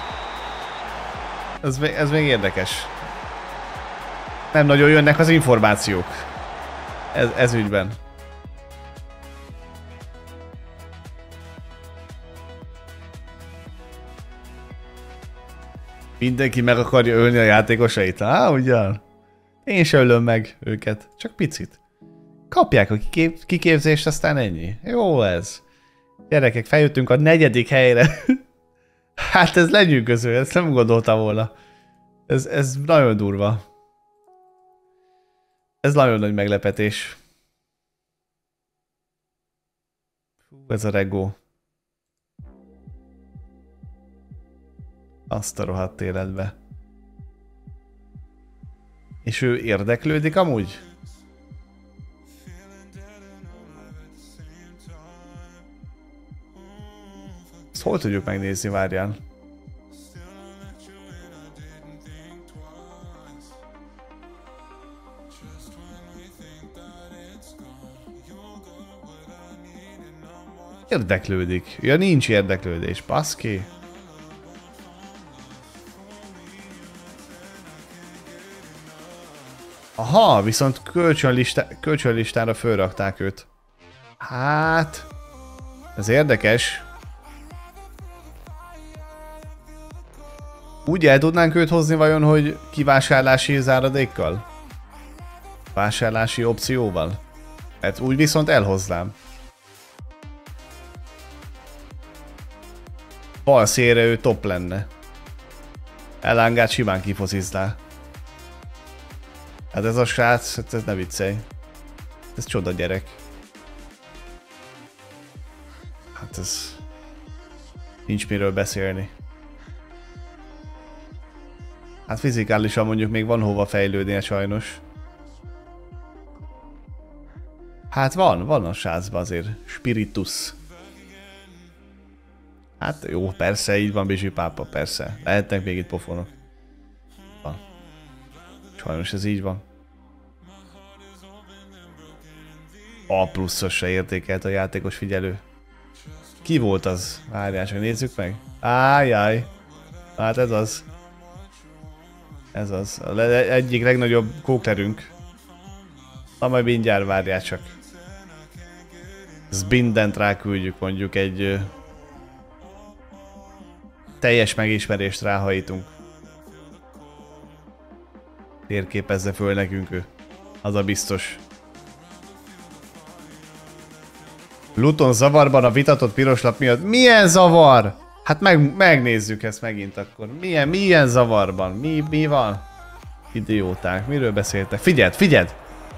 Ez, ez még érdekes. Nem nagyon jönnek az információk. Ez, ez ügyben. Mindenki meg akarja ölni a játékosait. Á, ugyan? Én se ölöm meg őket. Csak picit. Kapják a kikép kiképzést, aztán ennyi. Jó ez. Gyerekek, feljöttünk a negyedik helyre. Hát ez lenyűgöző, ezt nem gondoltam volna. Ez, ez nagyon durva. Ez nagyon nagy meglepetés. Fú, ez a regó. Azt a rohadt életbe. És ő érdeklődik amúgy? Ezt hol tudjuk megnézni, várjál? Érdeklődik. Ja, nincs érdeklődés. Baszki. Aha, viszont kölcsönlistá kölcsönlistára fölrakták őt. Hát... Ez érdekes. Úgy el tudnánk őt hozni vajon, hogy kivásárlási záradékkal? Vásárlási opcióval? Hát úgy viszont elhoznám. Bal szélre ő top lenne. Elangát simán kifozizná. Hát ez a srác, hát ez ne viccelj. Ez csoda gyerek. Hát ez... Nincs miről beszélni. Hát fizikálisan mondjuk még van hova fejlődnie sajnos. Hát van, van a srácban azért. Spiritus. Hát jó, persze, így van Bizsi pápa, persze. Lehetnek még itt pofonok. Van. Sajnos ez így van. A pluszos se értékelt a játékos figyelő. Ki volt az? Várjál, csak nézzük meg. Ájjaj. Hát ez az. Ez az. A egyik legnagyobb kóklerünk. Na majd mindjárt várjál csak. Zbindent ráküldjük, mondjuk egy ö, teljes megismerést ráhajítunk. Térképezze föl nekünk ő. Az a biztos. Luton zavarban a vitatott piros lap miatt. Milyen zavar? Hát meg, megnézzük ezt megint akkor. Milyen, milyen zavarban? Mi, mi van? Idióták, miről beszéltek? Figyeld, figyeld!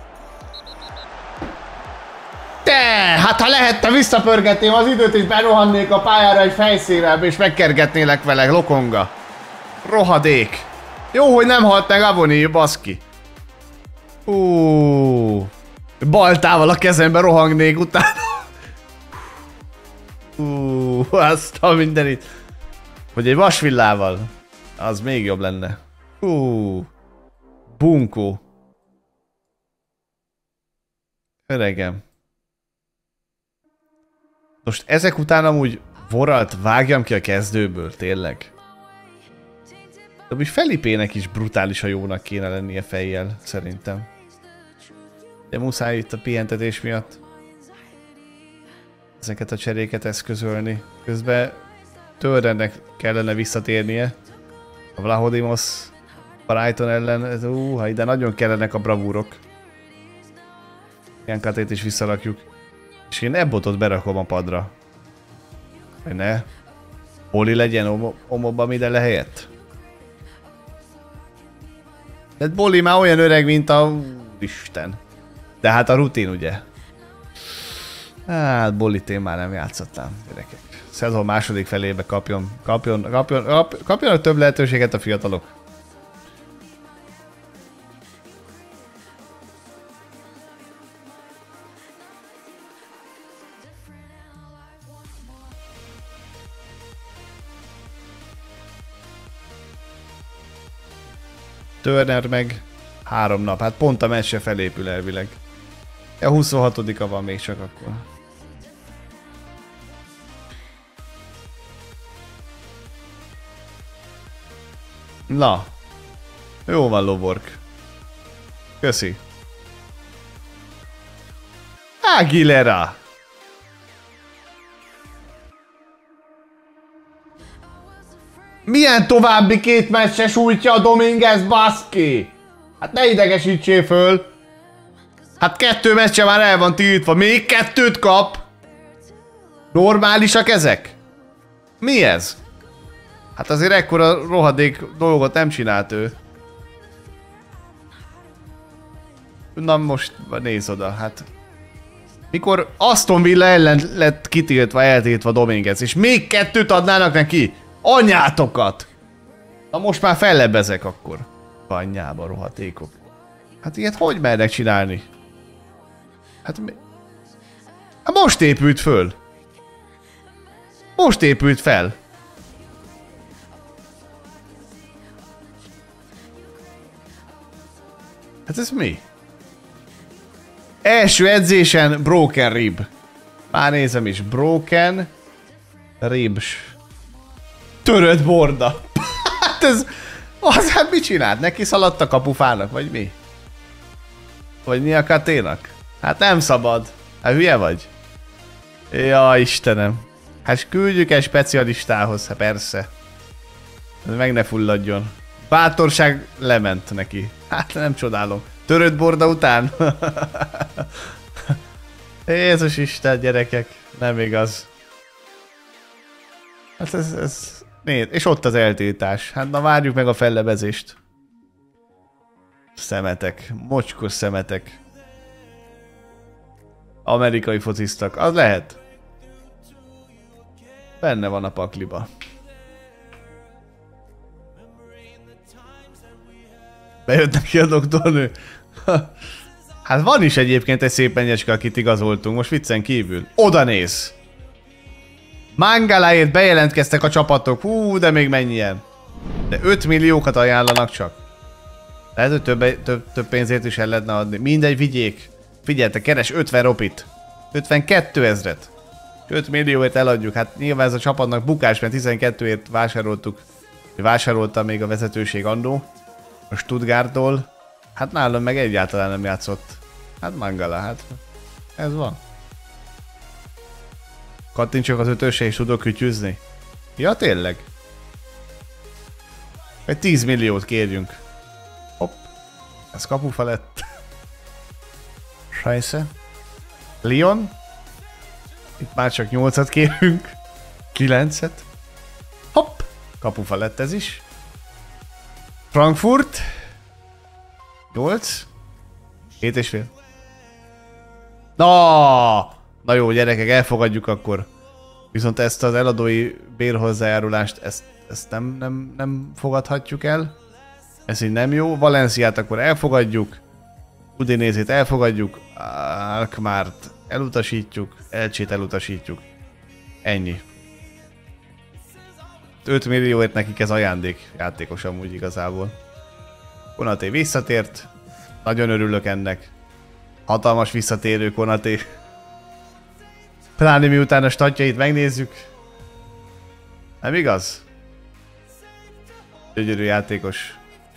Te! Hát ha lehetne, visszapörgetném az időt és berohannék a pályára egy fejszével és megkergetnélek vele, lokonga. Rohadék. Jó, hogy nem halt meg Avoni, baszki. Hú. Baltával a kezembe rohangnék utána. Hú, azt a mindenit. Hogy egy vasvillával. Az még jobb lenne. Hú. Bunkó. Öregem. Most ezek után amúgy Voralt vágjam ki a kezdőből, tényleg. De úgy Felipének is brutálisan jónak kéne lennie fejjel, szerintem. De muszáj itt a pihentetés miatt ezeket a cseréket eszközölni. Közben Törrennek kellene visszatérnie. A Vlahodimos Brighton ellen, ez, uh, ide nagyon kellenek a bravúrok. Jankatét is visszarakjuk. És én Ebbotot berakom a padra. Hogy ne. Oli legyen Omoba Midele helyett. De Boli már olyan öreg, mint a... Isten. De hát a rutin, ugye? Hát Bolit én már nem játszottam, gyerekek. Szezon második felébe kapjon, kapjon, kapjon, kap, kapjanak több lehetőséget a fiatalok. Turner meg három nap, hát pont a meccse felépül elvileg. Ja, huszonhatodika van még csak akkor. Na. Jó van, Lobork. Köszi. Aguilera. Milyen további két meccses újtja a Dominguez, baszki? Hát ne idegesítsél föl. Hát kettő meccse már el van tiltva, még kettőt kap? Normálisak ezek? Mi ez? Hát azért ekkora rohadék dolgot nem csinált ő. Na most nézz oda, hát... Mikor Aston Villa ellen lett kitiltva, eltiltva Dominguez, és még kettőt adnának neki? Anyátokat! Na most már fellebbezek akkor. Anyjába rohadékok. Hát ilyet hogy mernek csinálni? Hát mi... Hát most épült föl. Most épült fel. Hát ez mi? Első edzésen broken rib. Már nézem is. Broken ribs. Törött borda. Hát ez... Az hát mit csinált? Neki szaladt a kapufának, vagy mi? Vagy mi a katénak? Hát nem szabad. Hát hülye vagy? Ja, Istenem. Hát küldjük egy specialistához, hát persze. Meg ne fulladjon. Bátorság lement neki. Hát nem csodálom. Törött borda után? Jézus Isten, gyerekek. Nem igaz. Hát ez... ez... Nézd, és ott az eltiltás. Hát na várjuk meg a fellebezést. Szemetek. Mocskos szemetek. Amerikai fociztak. Az lehet. Benne van a pakliba. Bejött neki a doktornő. Hát van is egyébként egy szép mennyecske, akit igazoltunk. Most viccen kívül. Oda néz! Mangaláért bejelentkeztek a csapatok. Hú, de még mennyien. De öt milliókat ajánlanak csak. Lehet, hogy több, több, több pénzért is el lehetne adni. Mindegy, vigyék. Figyeljetek, keres ötven ropit. ötvenkettő ezret. öt millióért eladjuk. Hát nyilván ez a csapatnak bukás, mert tizenkettőért vásároltuk. Vásárolta még a vezetőség annó. A Stuttgarttól. Hát nálam meg egyáltalán nem játszott. Hát Mangala, hát ez van. Kattintsok az ötösre és tudok kütyüzni. Ja, tényleg. Egy tíz milliót kérjünk. Hopp. Ez kapufa lett. Scheisse. Lyon. Itt már csak nyolcat kérünk. kilencet. Hopp. Kapufa lett ez is. Frankfurt. nyolc. hét és fél. Na! Na jó, gyerekek, elfogadjuk akkor. Viszont ezt az eladói bérhozzájárulást, ezt, ezt nem, nem, nem fogadhatjuk el. Ez így nem jó. Valenciát akkor elfogadjuk. Udinézét elfogadjuk. Alkmaart elutasítjuk. Elcsét elutasítjuk. Ennyi. öt millióért nekik ez ajándék játékos amúgy igazából. Konaté visszatért. Nagyon örülök ennek. Hatalmas visszatérő Konaté. Pláne miután a statjait megnézzük. Nem igaz? Gyönyörű játékos.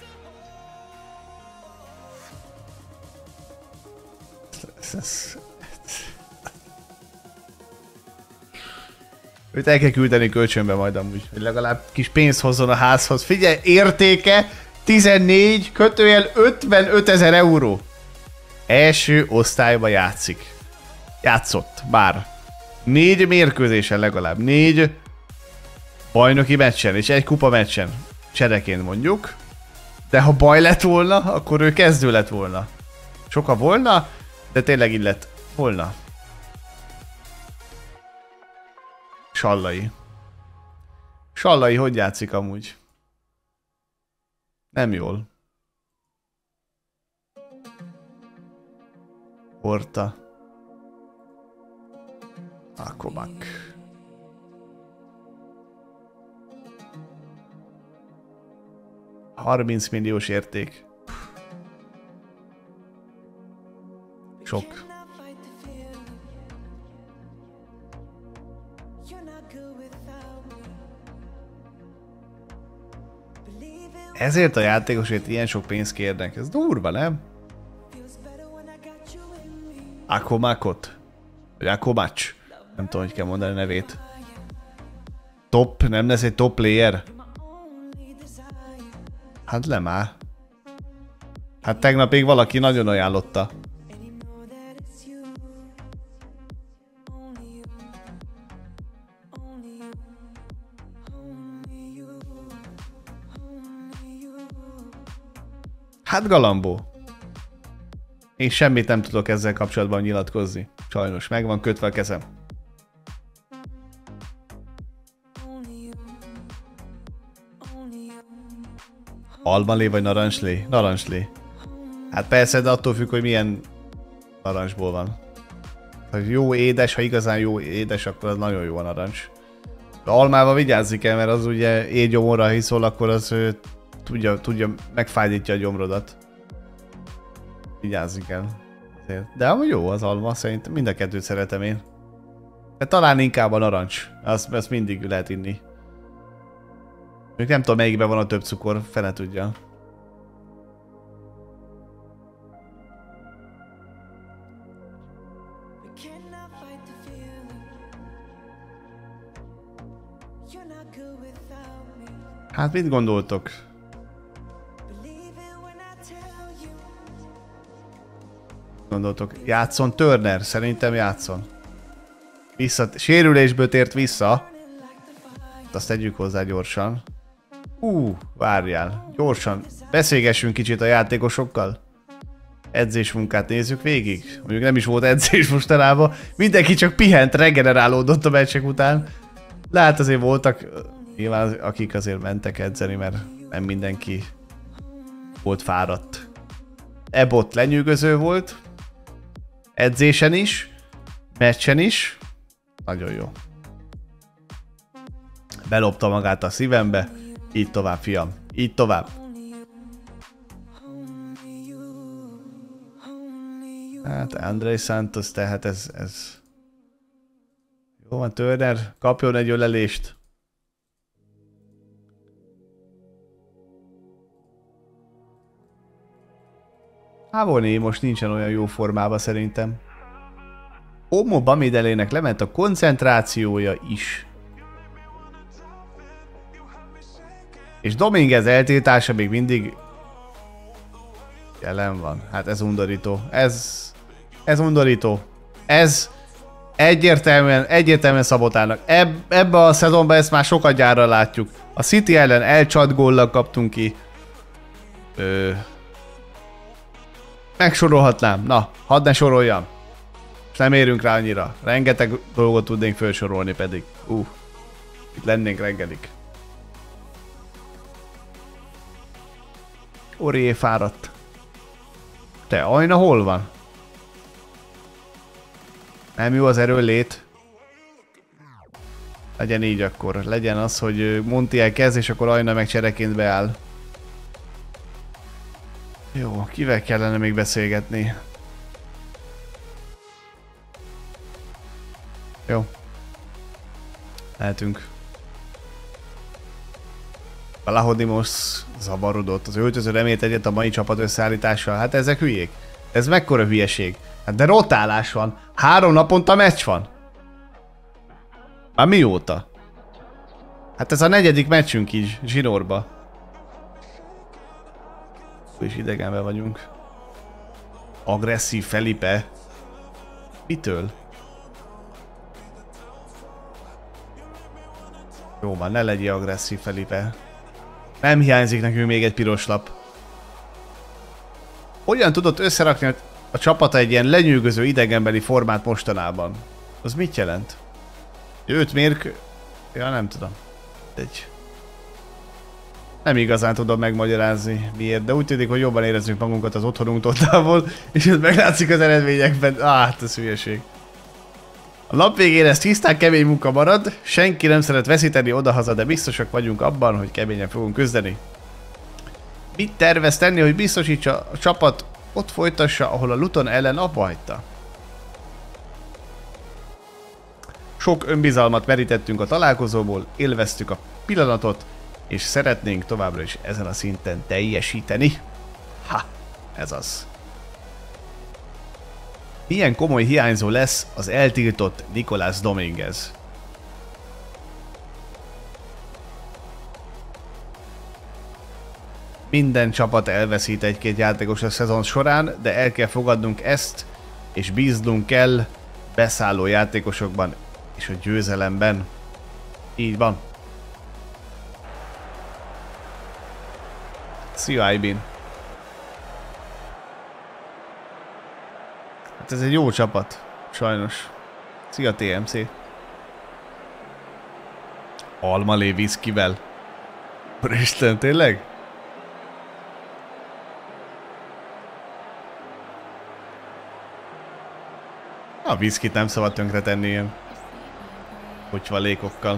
Őt el kell küldeni kölcsönbe majd amúgy, hogy legalább kis pénzt hozzon a házhoz. Figyelj, értéke tizennégy kötőjel ötvenöt ezer euró. Első osztályba játszik. Játszott, bár. Négy mérkőzésen legalább. Négy bajnoki meccsen és egy kupa meccsen. Csereként mondjuk. De ha baj lett volna, akkor ő kezdő lett volna. Soka volna, de tényleg így lett volna. Sallai. Sallai hogy játszik amúgy? Nem jól. Horta. Akomak. harminc milliós érték. Sok. Ezért a játékosért ilyen sok pénzt kérnek. Ez durva, nem? Akomakot. Vagy Akomacs. Nem tudom, hogy kell mondani a nevét. Top, nem lesz egy top player? Hát le már. Hát tegnapig valaki nagyon ajánlotta. Hát Galambó. Én semmit nem tudok ezzel kapcsolatban nyilatkozni. Sajnos, meg van kötve a kezem. Almalé vagy narancslé? Narancslé. Hát persze, de attól függ, hogy milyen narancsból van. Ha jó édes, ha igazán jó édes, akkor az nagyon jó a narancs. De almával vigyázzni kell, mert az ugye éjgyomorra hiszol, akkor az tudja, tudja, megfájdítja a gyomrodat. Vigyázni kell. De amúgy jó az alma, szerintem mind a kettőt szeretem én. De talán inkább a narancs. Azt, azt mindig lehet inni. Még nem tudom, melyikben van a több cukor, fene tudja. Hát mit gondoltok? Gondoltok, játszon Turner? Szerintem játszon. Vissza, sérülésből tért vissza. Azt tegyük hozzá gyorsan. Ú, várjál. Gyorsan. Beszélgessünk kicsit a játékosokkal. Edzésmunkát nézzük végig. Mondjuk nem is volt edzés mostanában. Mindenki csak pihent, regenerálódott a meccsek után. Lehet azért voltak, nyilván akik azért mentek edzeni, mert nem mindenki volt fáradt. Ebot lenyűgöző volt. Edzésen is. Meccsen is. Nagyon jó. Belopta magát a szívembe. Így tovább, fiam. Így tovább. Hát Andrei Santos, tehát ez... ez... Jó van, Turner, kapjon egy ölelést. Havoné most nincsen olyan jó formában szerintem. Omo Bamidelének lement a koncentrációja is. És Dominguez eltiltása még mindig jelen van. Hát ez undorító. Ez... Ez undorító. Ez egyértelműen, egyértelműen szabotálnak. Eb, ebbe a szezonban ezt már sokat gyárra látjuk. A City ellen elcsalt góllal kaptunk ki. Ö... Megsorolhatnám. Na, hadd ne soroljam. És nem érünk rá annyira. Rengeteg dolgot tudnénk felsorolni pedig. Uh, itt lennénk reggelig. Orié fáradt. Te, Ajna hol van? Nem jó az erőlét. Legyen így akkor. Legyen az, hogy Montiel kezd, és akkor Ajna meg csereként beáll. Jó, kivel kellene még beszélgetni? Jó. Lehetünk. Valahogy most zavarodott. Az öltöző remélt egyet a mai csapat összeállítással. Hát ezek hülyék. Ez mekkora hülyeség. Hát de rotálás van. Három naponta meccs van. Már mióta? Hát ez a negyedik meccsünk így, zsinórba. És idegenben vagyunk. Agresszív Felipe. Mitől? Jó van, ne legyél agresszív Felipe. Nem hiányzik nekünk még egy piros lap. Hogyan tudott összerakni a csapata egy ilyen lenyűgöző idegenbeli formát mostanában? Az mit jelent? Őt mérk... Ja, nem tudom. Egy... Nem igazán tudom megmagyarázni miért, de úgy tűnik, hogy jobban érezzük magunkat az otthonunktól távol, és ez meglátszik az eredményekben. Á, hát ez hülyeség. A nap végén ez tisztán kemény munka marad, senki nem szeret veszíteni odahaza, de biztosak vagyunk abban, hogy keményen fogunk küzdeni. Mit tervez tenni, hogy biztosítsa a csapat ott folytassa, ahol a Luton ellen abba hagyta? Sok önbizalmat merítettünk a találkozóból, élveztük a pillanatot, és szeretnénk továbbra is ezen a szinten teljesíteni. Ha, ez az. Milyen komoly hiányzó lesz az eltiltott Nicolás Dominguez? Minden csapat elveszít egy-két játékos a szezon során, de el kell fogadnunk ezt, és bíznunk kell beszálló játékosokban és a győzelemben. Így van. Szia, Aibin. Hát ez egy jó csapat, sajnos. Szia, té em cé. Almalé viszkivel. Úristen, tényleg? A viszkit nem szabad tönkretenni ilyen kocsvalékokkal.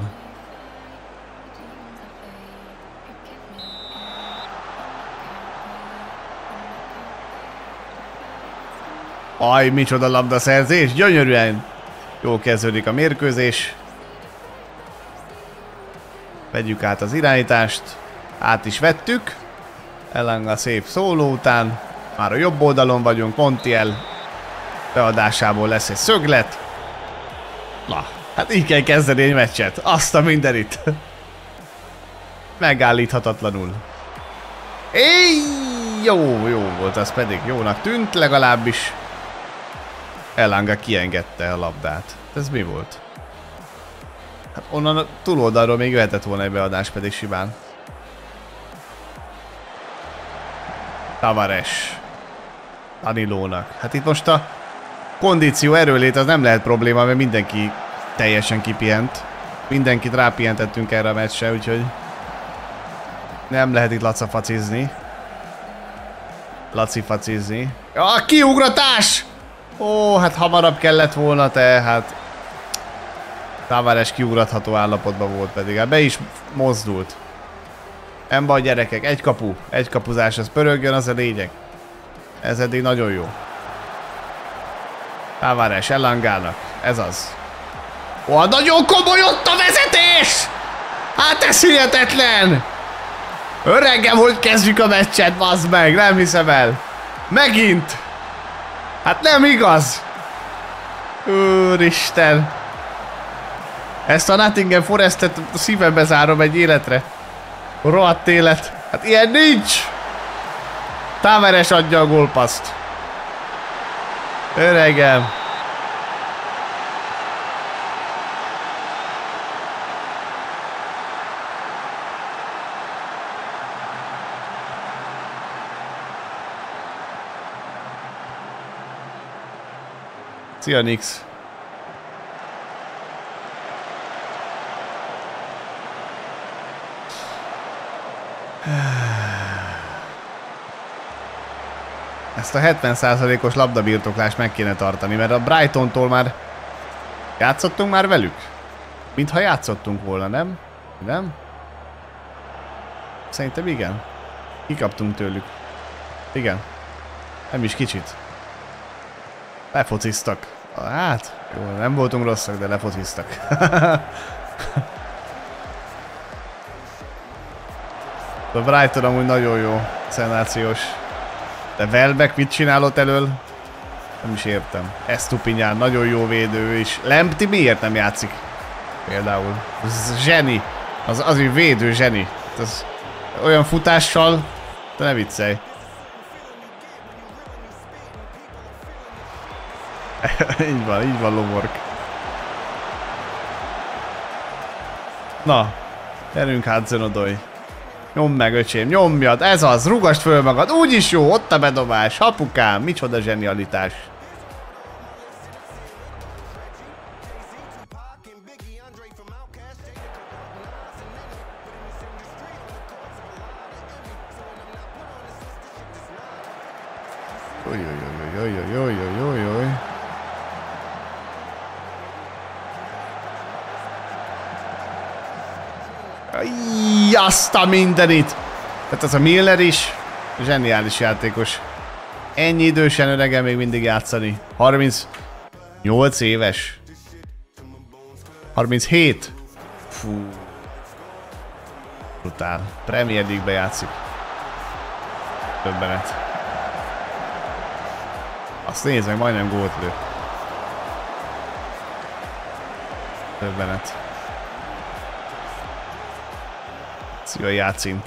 Aj, micsoda labdaszerzés, gyönyörűen! Jól kezdődik a mérkőzés. Vegyük át az irányítást. Át is vettük. Elanga szép szóló után. Már a jobb oldalon vagyunk, Montiel beadásából lesz egy szöglet. Na, hát így kell kezdeni egy meccset. Azt a mindenit. Megállíthatatlanul. Éj, jó, jó volt az pedig. Jónak tűnt legalábbis. Elanga kiengedte a labdát. Ez mi volt? Hát onnan a túloldalról még jöhetett volna egy beadás pedig simán. Tavares. Danilónak. Hát itt most a kondíció, erőlét az nem lehet probléma, mert mindenki teljesen kipihent. Mindenkit rápihentettünk erre a meccsre, úgyhogy nem lehet itt lacafacizni. Lacifacizni. A kiugratás! Ó, hát hamarabb kellett volna, tehát Tavares kiugratható állapotban volt pedig. Hát be is mozdult. Nem baj, gyerekek, egy kapu, egy kapuzás, az pörögjön, az a lényeg. Ez eddig nagyon jó. Tavares Elangálnak. Ez az. Ó, nagyon komoly ott a vezetés! Hát ez hihetetlen! Öregem, hogy kezdjük a meccset, bazd meg, nem hiszem el. Megint! Hát nem igaz! Úristen! Ezt a Nottingham Forestet szívembe zárom egy életre. Rohadt élet. Hát ilyen nincs! Tavares adja a gólpasszt. Öregem! Szia, Nix! Ezt a hetven százalékos labdabirtoklást meg kéne tartani, mert a Brightontól már... Játszottunk már velük? Mintha játszottunk volna, nem? Nem? Szerintem igen. Kikaptunk tőlük. Igen. Nem is kicsit. Lefociztak. Hát, jó, nem voltunk rosszak, de lefociztak. A Brighton amúgy nagyon jó. Szenációs. De Welbeck mit csinálott elől? Nem is értem. Estupiñán nagyon jó védő is. Lamptey miért nem játszik? Például. Ez zseni. Az azért védő zseni. Ez olyan futással, de ne viccelj. Így van, így van, Lovork. Na, gyerünk Hudson Odoi. Nyomd meg, öcsém, nyomjad, ez az, rugast föl magad, úgyis jó, ott a bedobás, apukám, micsoda zsenialitás. Ojojojojojojojojojojoj. Ajj, azt a mindenit! Tehát az a Miller is zseniális játékos. Ennyi idősen öregen még mindig játszani. harmincnyolc éves. harminchét. Fú. Brutál. Premier League-be játszik. Többenet. Azt nézd meg, majdnem gólt lő. Többenet. Szia, Játszint.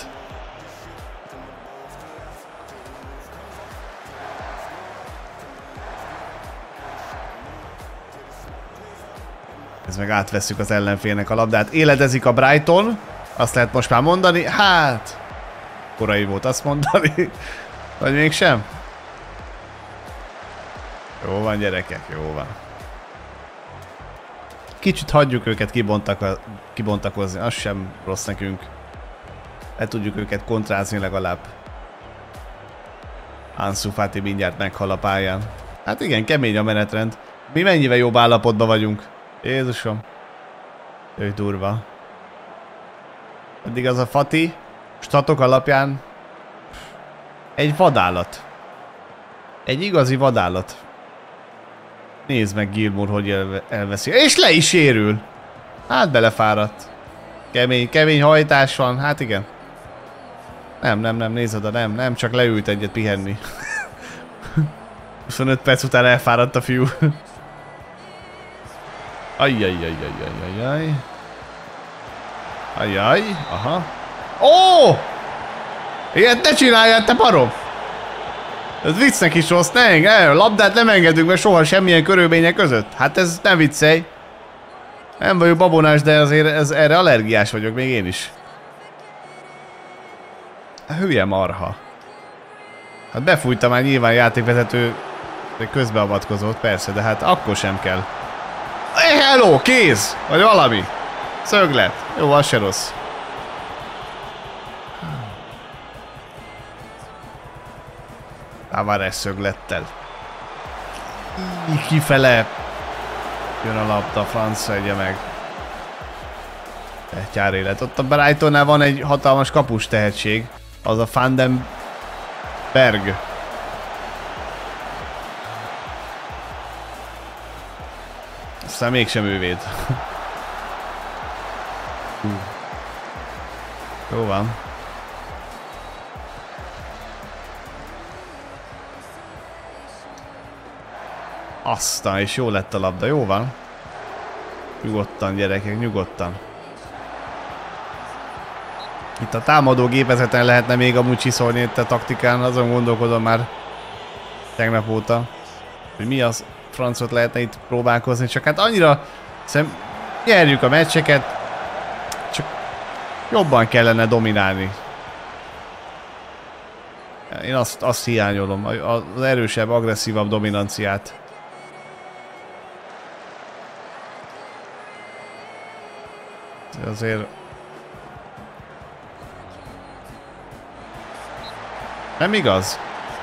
Ez meg átveszük az ellenfélnek a labdát. Éledezik a Brighton. Azt lehet most már mondani. Hát... korai volt azt mondani. Vagy mégsem? Jó van, gyerekek, jó van. Kicsit hagyjuk őket kibontak, kibontakozni, az sem rossz nekünk. Le tudjuk őket kontrázni legalább. Ansu Fati mindjárt meghal a pályán. Hát igen, kemény a menetrend. Mi mennyivel jobb állapotban vagyunk. Jézusom. Ő durva. Eddig az a Fati statok alapján egy vadállat. Egy igazi vadállat. Nézd meg Gilmour, hogy elve elveszi. És le is sérül. Hát belefáradt. Kemény, kemény hajtás van. Hát igen. Nem, nem, nem, nézd oda, nem, nem, csak leült egyet pihenni. huszonöt perc után elfáradt a fiú. Ajjajjajjajjajjaj. Ajjaj, aha. Ó! Ilyet ne csináljál, te parom! Ez viccnek is rossz, ne engedj, labdát nem engedünk meg soha semmilyen körülmények között. Hát ez nem viccelj. Nem vagyok babonás, de azért ez, erre allergiás vagyok, még én is. Hülye marha. Hát befújta már nyilván játékvezető, de közbeavatkozott, persze, de hát akkor sem kell. Hey, hello, kéz! Vagy valami. Szöglet. Jó, az se rossz. Tavares szöglettel. Így kifele. Jön a labda, franc vegye meg. Egy jár élet. Ott a Brightonnál van egy hatalmas kapus tehetség. Az a Van den Berg. aztán mégsem ő véd. Jó van. Aztán is jó lett a labda, jó van. Nyugodtan gyerekek, nyugodtan. Itt a támadó gépezeten lehetne még amúgy csiszolni itt a taktikán, azon gondolkodom már tegnap óta, hogy mi az francot lehetne itt próbálkozni, csak hát annyira hiszem, nyerjük a meccseket, csak jobban kellene dominálni. Én azt, azt hiányolom, az erősebb, agresszívabb dominanciát. Azért... Nem igaz?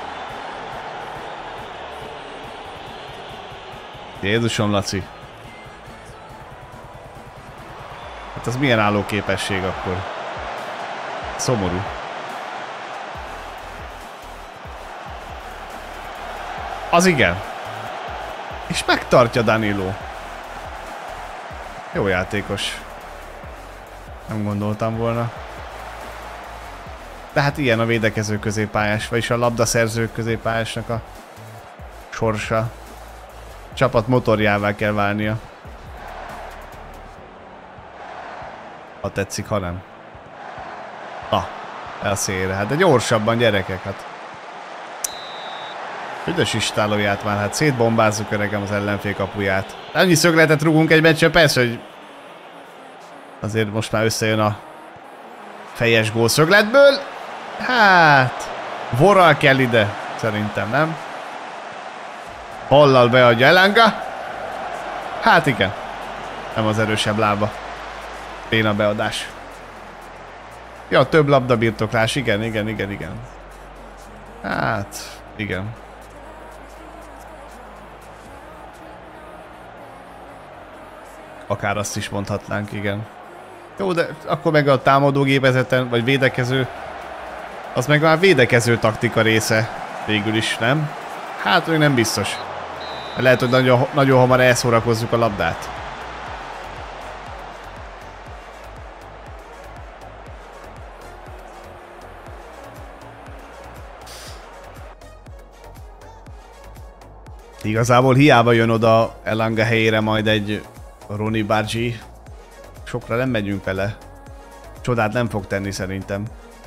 Jézusom, Laci. Hát az milyen állóképesség akkor? Szomorú. Az igen. És megtartja Danilo. Jó játékos. Nem gondoltam volna. De hát ilyen a védekező középpályás, vagyis a labdaszerző középpályásnak a sorsa. A csapat motorjává kell válnia. Ha tetszik, ha nem. Ah, el szélre. Hát de gyorsabban, gyerekek, hát. Üdös istálóját már, hát szétbombázzuk öregem az ellenfél kapuját. Annyi szögletet rúgunk egy meccsen, persze, hogy azért most már összejön a fejes gól szögletből. Hát, vorral kell ide, szerintem, nem? Ballal beadja Elanga. Hát igen, nem az erősebb lába. Béna beadás. Ja, több labda birtoklás, igen, igen, igen, igen. Hát, igen. Akár azt is mondhatnánk, igen. Jó, de akkor meg a támadógépezeten, vagy védekező, az meg már védekező taktika része végül is, nem? Hát még nem biztos. Lehet, hogy nagyon, nagyon hamar elszórakozzuk a labdát. Igazából hiába jön oda Elanga helyére majd egy Ronny Bargi. Sokra nem megyünk vele. Csodát nem fog tenni szerintem.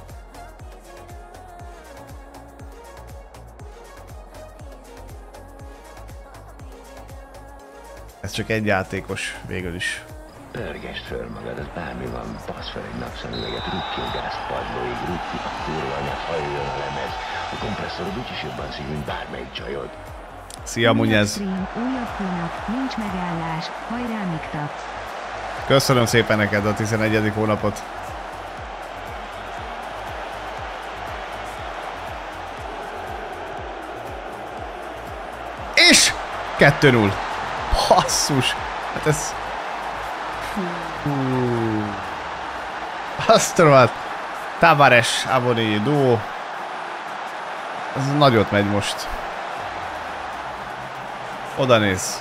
Ez csak egy játékos végül is. Pörgesd föl magad, ez bármi van, basz fel egy napszemüveget, rúg ki a gázpadlóig, rúg ki a kurva anyát, hajoljon a lemez. A kompresszorod úgyis jobban szív, mint bármelyik csajod. Szia, Munyez! Újabb hónap, nincs megállás, hajrá Miktac! Köszönöm szépen neked a tizenegyedik hónapot. És kettő null. Basszus! Hát ez... Azt rohadt. Tavares, Avoni, duó. Ez nagyot megy most. Oda néz.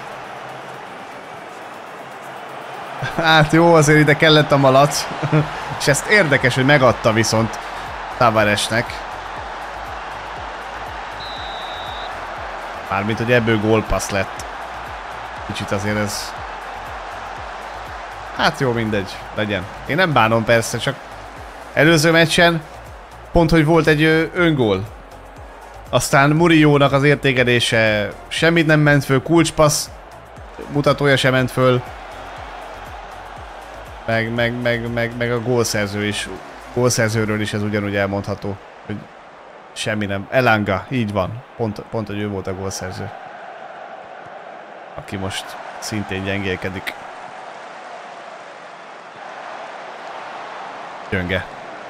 Hát jó, azért ide kellett a malac. És ezt érdekes, hogy megadta viszont Tavaresnek. Mármint, hogy ebből gólpassz lett. Kicsit azért ez... Hát jó, mindegy, legyen. Én nem bánom persze, csak előző meccsen pont, hogy volt egy öngól. Aztán Murillo-nak az értékelése semmit nem ment föl, kulcspassz mutatója sem ment föl. Meg, meg, meg, meg, meg a gólszerző is. Gólszerzőről is ez ugyanúgy elmondható, hogy semmi nem. Elanga, így van. Pont, pont hogy ő volt a gólszerző. Aki most szintén gyengélkedik. Gyönge.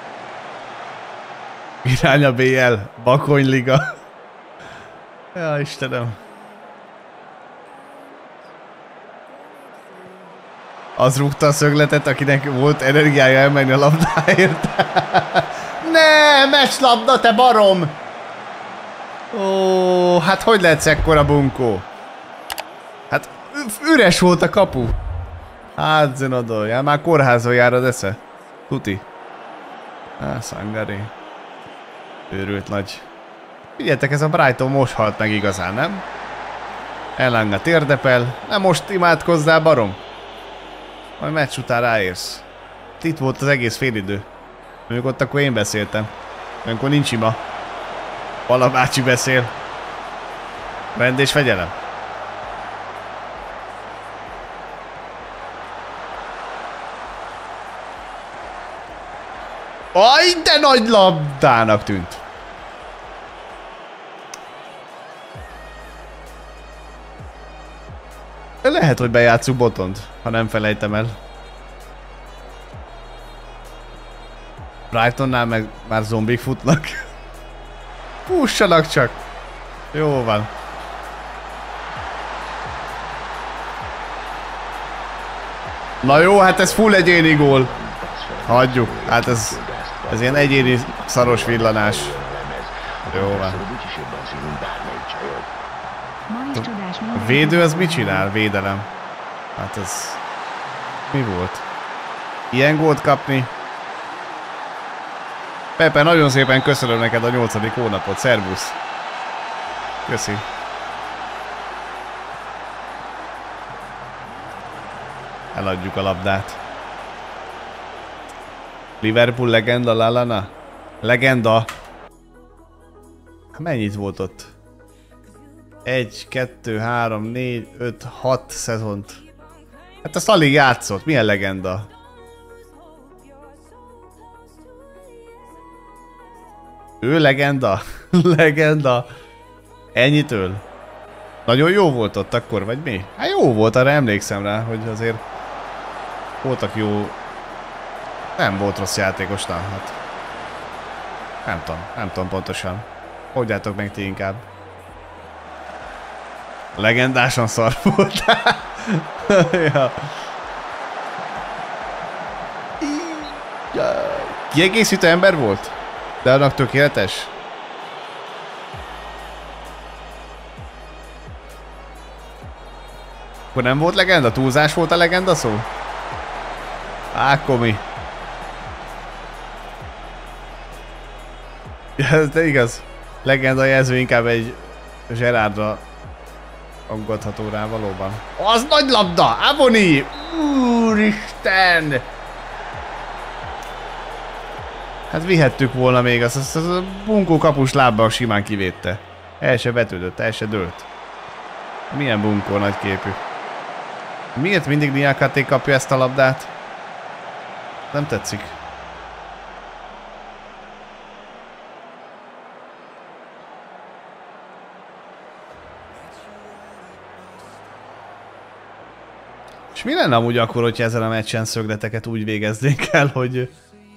Irány a bé el, Bakonyliga. Ja, Istenem. Az rúgta a szögletet, akinek volt energiája elmenni a labdáért. Ne, meccslabda, te barom! Ó, hát hogy lehetsz ekkora bunkó? Hát üres volt a kapu. Hát zenodolja, már kórházon jár az esze. Tuti. Á, Sangare. Őrült nagy. Figyeljetek, ez a Brighton most halt meg igazán, nem? Elanga térdepel. Nem most imádkozzál, barom. Majd meccs után ráérsz. Itt volt az egész félidő. Mondjuk ott akkor én beszéltem. Olyankor nincs ima. Vala bácsi beszél. Rend és fegyelem. Aj, de nagy labdának tűnt. Lehet, hogy bejátszuk Botont, ha nem felejtem el. Brightonnál meg már zombik futnak. Pussanak csak. Jó van. Na jó, hát ez full egyéni gól. Hagyjuk. Hát ez, ez ilyen egyéni szaros villanás. Jó van. A védő az mit csinál? Védelem. Hát ez... Mi volt? Ilyen gólt kapni? Pepe, nagyon szépen köszönöm neked a nyolcadik hónapot. Szervusz. Köszi. Eladjuk a labdát. Liverpool legenda, Lallana? Legenda. Mennyit volt ott? Egy, kettő, három, négy, öt, hat szezont. Hát azt alig játszott. Milyen legenda? Ő legenda? Legenda? Ennyitől? Nagyon jó volt ott akkor, vagy mi? Hát jó volt, arra emlékszem rá, hogy azért voltak jó... Nem volt rossz játékos, nem, hát... Nem tudom, nem tudom pontosan. Hogyjátok meg ti inkább. Legendásan szar volt. Ja. Kiegészítő ember volt? De annak tökéletes? Akkor nem volt legenda? Túlzás volt a legenda szó? Á, komi. Ja, de igaz. Legenda jelző inkább egy Gerardra aggatható rá valóban. Az nagy labda! Avoni! Úristen! Hát vihettük volna még azt, azt, azt a bunkó kapus lábbal simán kivédte. El se vetődött, el se dőlt. Milyen bunkó nagyképű. Miért mindig Niakate kapja ezt a labdát? Nem tetszik. És mi lenne amúgy akkor, hogyha ezen a meccsen szögleteket úgy végeznénk el, hogy...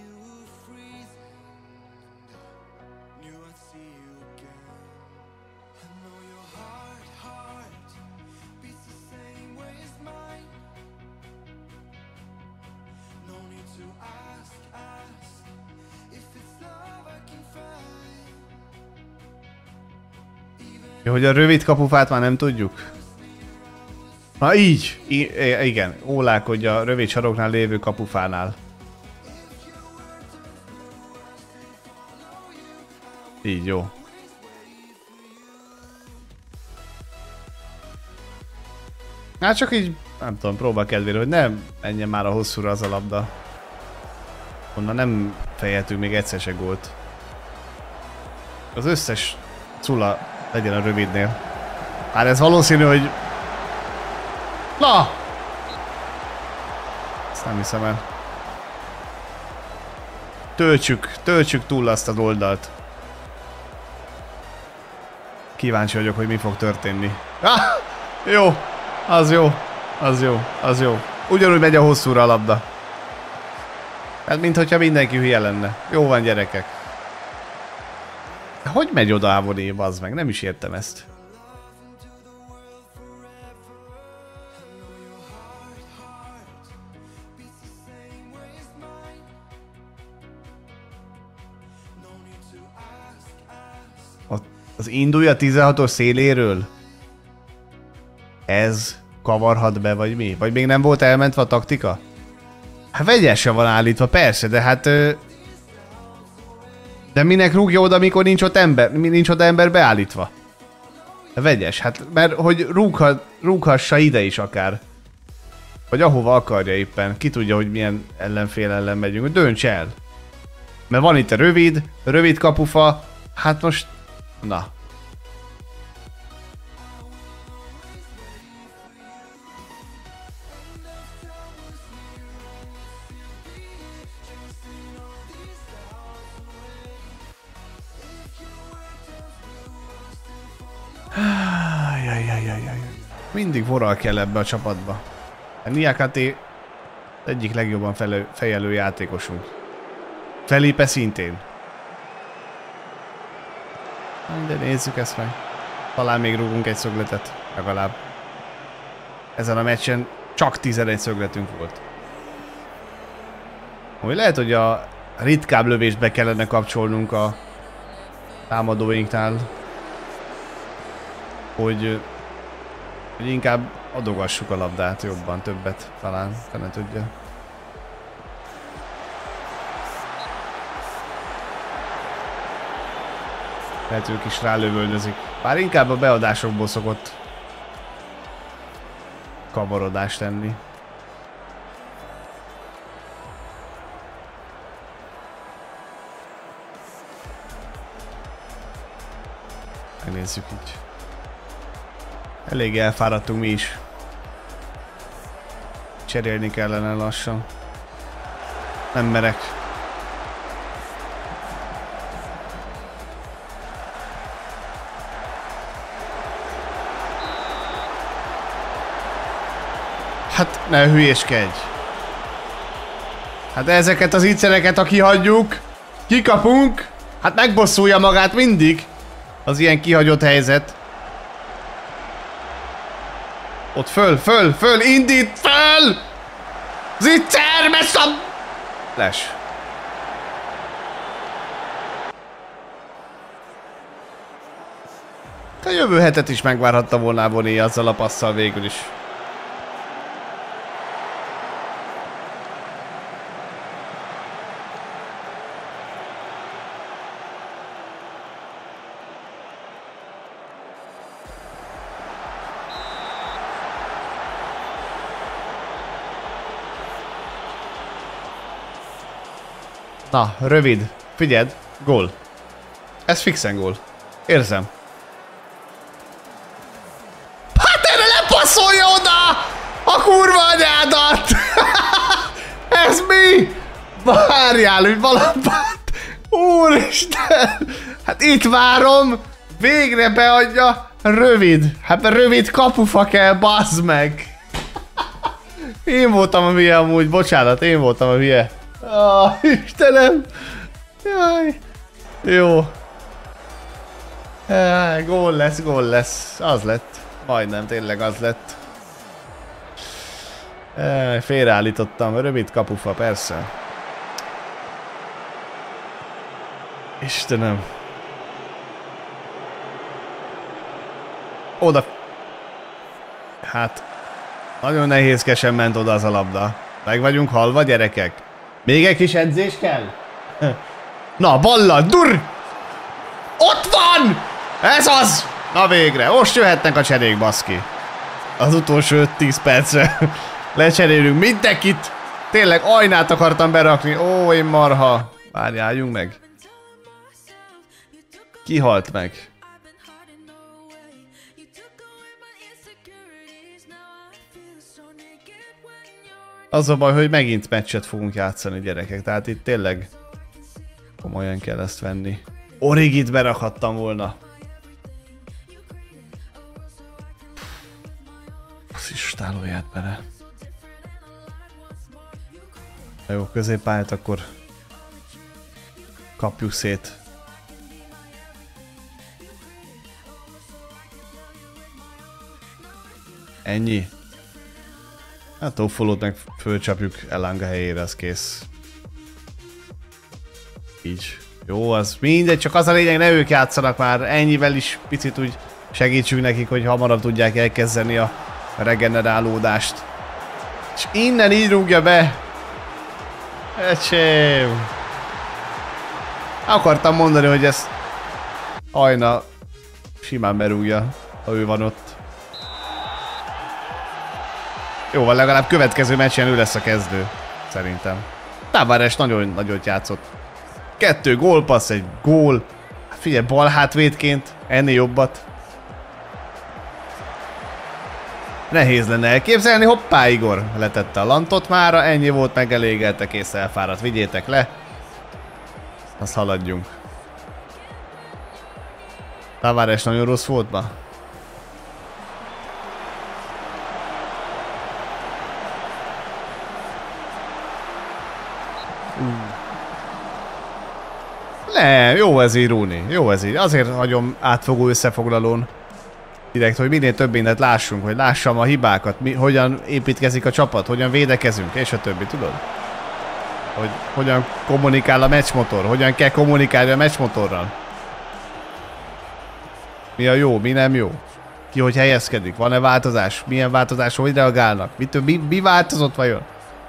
Ja, hogy a rövid kapufát már nem tudjuk? Na így, I igen, ólálkodj a rövid saroknál lévő kapufánál. Így jó. Hát csak így, nem tudom, próbál kedvére, hogy nem menjen már a hosszúra az a labda. Onnan nem fejeltünk még egyszer se gólt. Az összes cula legyen a rövidnél. Hát ez valószínű, hogy... Na! Ezt nem hiszem el. Töltsük, töltsük túl azt az oldalt. Kíváncsi vagyok, hogy mi fog történni. Ah! Jó! Az jó, az jó, az jó. Ugyanúgy megy a hosszúra a labda. Hát minthogyha mindenki hülye lenne. Jó van, gyerekek. Hogy megy oda Avoné, bazd meg? Nem is értem ezt. Az indulja a tizenhatos széléről. Ez kavarhat be, vagy mi? Vagy még nem volt elmentve a taktika? Hát vegyesen van állítva, persze, de hát... Ö... De minek rúgja oda, amikor nincs ott ember, nincs ott ember beállítva? Vegyes, hát mert hogy rúgha, rúghassa ide is akár. Vagy ahova akarja éppen. Ki tudja, hogy milyen ellenfél ellen megyünk. Dönts el! Mert van itt a rövid, rövid kapufa. Hát most... Na. Ajajajajajaj. Mindig voral kell ebbe a csapatba. A Niakate egyik legjobban felő, fejelő játékosunk. Felipe szintén. De nézzük ezt meg. Talán még rúgunk egy szögletet. Legalább. Ezen a meccsen csak tizenegy szögletünk volt. Ami lehet, hogy a ritkább lövést be kellene kapcsolnunk a támadóinknál. Hogy, hogy inkább adogassuk a labdát jobban, többet talán, fene tudja. Lehet ők is rálövöldözik. Bár inkább a beadásokból szokott kavarodást tenni. Megnézzük így. Elég elfáradtunk mi is. Cserélni kellene lassan. Nem merek. Hát ne hülyéskedj. Hát ezeket az ígyszereket, ha kihagyjuk, kikapunk, hát megbosszulja magát mindig az ilyen kihagyott helyzet. Ott föl, föl, föl, indít, föl! Zicser, messze! Les. A jövő hetet is megvárhatta volna Boni azzal a passzal végül is. Na, rövid. Figyeld, gól. Ez fixen gól. Érzem. Hát erre nem passzolja oda! A kurva anyádat! Ez mi? Várjál, hogy valamit. Úristen! Hát itt várom. Végre beadja. Rövid. Hát rövid kapufa kell, bazd meg. Én voltam a hülye amúgy, bocsánat, én voltam a hülye. Ah, Istenem! Jaj. Jó. Jaj, gól lesz, gól lesz. Az lett. Majdnem, tényleg az lett. Jaj, félreállítottam. Rövid kapufa, persze. Istenem. Oda. Hát. Nagyon nehézkesen ment oda az a labda. Meg vagyunk halva, gyerekek. Még egy kis edzés kell? Na, balla, durr! Ott van! Ez az! Na végre, most jöhetnek a cserék, baszki. Az utolsó öt-tíz percre lecserélünk mindenkit. Tényleg ajnát akartam berakni. Ó, én marha. Várjál, álljunk meg. Ki halt meg? Az a baj, hogy megint meccset fogunk játszani, gyerekek. Tehát itt tényleg komolyan kell ezt venni. Origit berakhattam volna. Az is tálóját bele. Jó, középpályát akkor kapjuk szét. Ennyi. Hát Tofolót meg fölcsapjuk Elanga helyére, az kész. Így. Jó, az mindegy, csak az a lényeg, ne ők játszanak már. Ennyivel is picit úgy segítsünk nekik, hogy hamarabb tudják elkezdeni a regenerálódást. És innen így rúgja be. Ecsém. Akartam mondani, hogy ezt Ajna simán berúgja, ha ő van ott. Jó, van, legalább következő meccsen ő lesz a kezdő. Szerintem. Tavares nagyon nagyot játszott. Kettő gólpassz, egy gól. Figyelj, bal hátvédként ennél jobbat. Nehéz lenne elképzelni. Hoppá, Igor letette a lantot mára. Ennyi volt, megelégelte, kész, elfáradt. Vigyétek le. Azt haladjunk. Tavares nagyon rossz volt ma. Nem, jó ez így, Rooney. Jó ez így. Azért hagyom átfogó összefoglalón. Direkt, hogy minél több mindent lássunk, hogy lássam a hibákat, mi, hogyan építkezik a csapat, hogyan védekezünk, és a többi, tudod? Hogy hogyan kommunikál a meccsmotor, hogyan kell kommunikálni a meccsmotorral. Mi a jó, mi nem jó. Ki hogy helyezkedik, van-e változás, milyen változás, hogy reagálnak, mi, mi, mi változott vajon?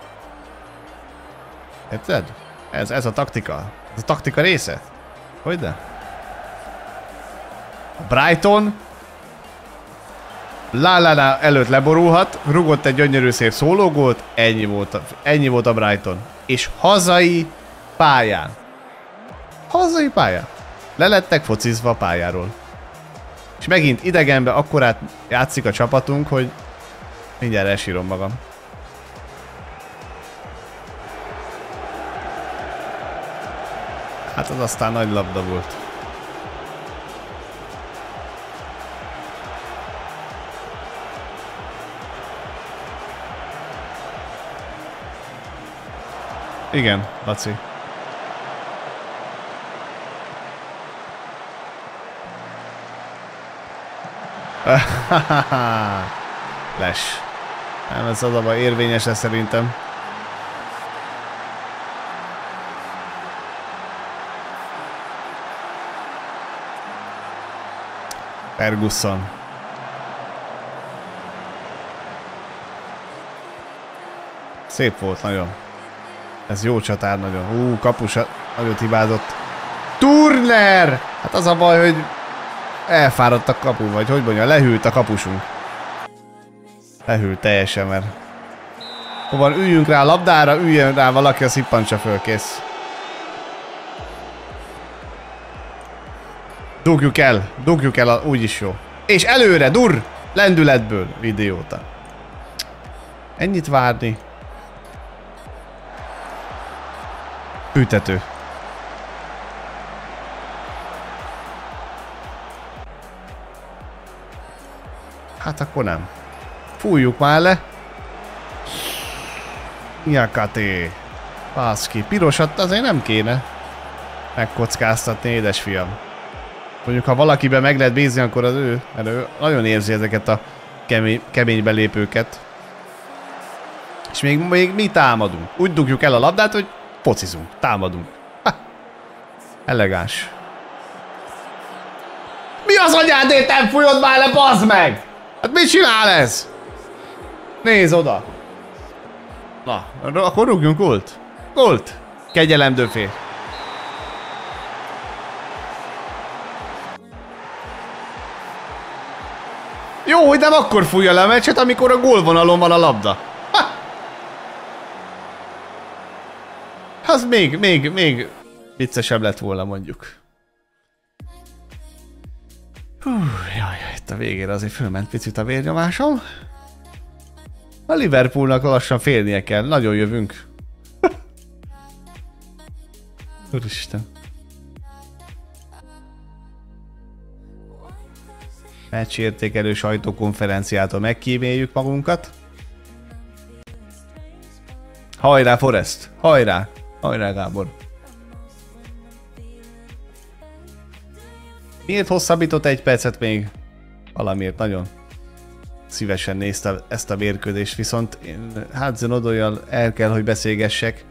Érted? Ez, ez a taktika. Ez a taktika része. Hogyne? A Brighton Lallana előtt leborulhat, rugott egy gyönyörű szép szólógólt, ennyi volt, a, ennyi volt a Brighton. És hazai pályán. Hazai pályán. Le lettek focizva a pályáról. És megint idegenbe akkorát játszik a csapatunk, hogy mindjárt elsírom magam. Hát az aztán nagy labda volt. Igen, Laci. Les. Nem, ez az a baj, érvényes lesz szerintem. Ferguson. Szép volt nagyon. Ez jó csatár nagyon. Hú, kapus nagyot hibázott. Turner! Hát az a baj, hogy elfáradt a kapu, vagy hogy mondja, lehűlt a kapusunk. Lehűlt teljesen, mert hova üljünk rá a labdára, üljön rá valaki, a szippantsa föl, kész. Dugjuk el, dugjuk el, a, úgyis jó. És előre, dur! Lendületből, idióta. Ennyit várni. Büntető. Hát akkor nem. Fújjuk már le. Nyakaté. Baszki. Pirosat azért nem kéne megkockáztatni, édesfiam. Mondjuk, ha valakiben meg lehet bízni, akkor az ő. Mert ő nagyon érzi ezeket a kemény, kemény belépőket. És még, még mi támadunk. Úgy dugjuk el a labdát, hogy focizunk. Támadunk. Ha. Elegáns. Mi az anyádét nem fújod már le, bazd meg! Hát mit csinál ez? Nézd oda. Na, akkor rúgjunk gólt. Gólt. Kegyelem döfé. Jó, hogy nem akkor fújja le a meccset, amikor a gólvonalon van a labda. Ha! Az még, még, még viccesebb lett volna, mondjuk. Hú, jaj, itt a végére azért fölment picit a vérnyomásom. A Liverpoolnak lassan félnie kell, nagyon jövünk. Úristen. Meccsértékelő sajtókonferenciától megkíméljük magunkat. Hajrá, Forrest! Hajrá! Hajrá, Gábor! Miért hosszabbított egy percet még? Valamiért nagyon szívesen nézte ezt a mérkőzést, viszont én Hudson-Odoival el kell, hogy beszélgessek.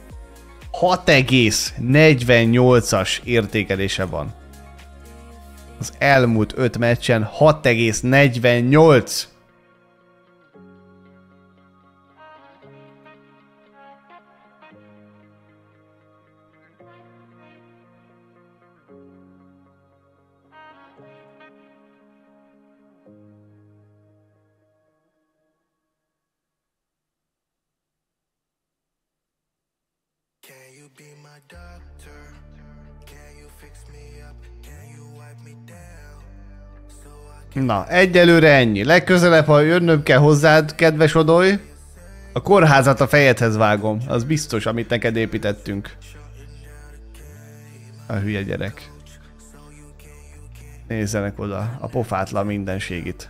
hat egész negyvennyolcas értékelése van. Az elmúlt öt meccsen hat egész negyvennyolc. Na, egyelőre ennyi. Legközelebb, ha jönnöm kell hozzád, kedves Odoly, a kórházat a fejedhez vágom. Az biztos, amit neked építettünk. A hülye gyerek. Nézzenek oda, a pofátlan mindenségit.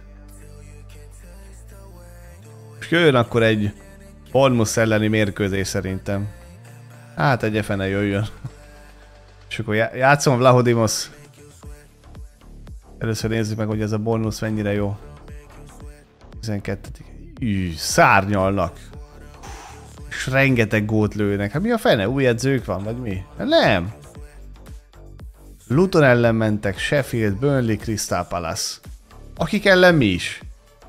És jöjjön akkor egy Bournemouth elleni mérkőzés szerintem. Hát egy fene jöjjön. És akkor játszom Vlachodimos. Először nézzük meg, hogy ez a Bournemouth mennyire jó. tizenkettő. Üh, szárnyalnak. És rengeteg gót lőnek. Hát mi a fene? Új edzők van, vagy mi? Nem. Luton ellen mentek, Sheffield, Burnley, Crystal Palace. Akik ellen mi is.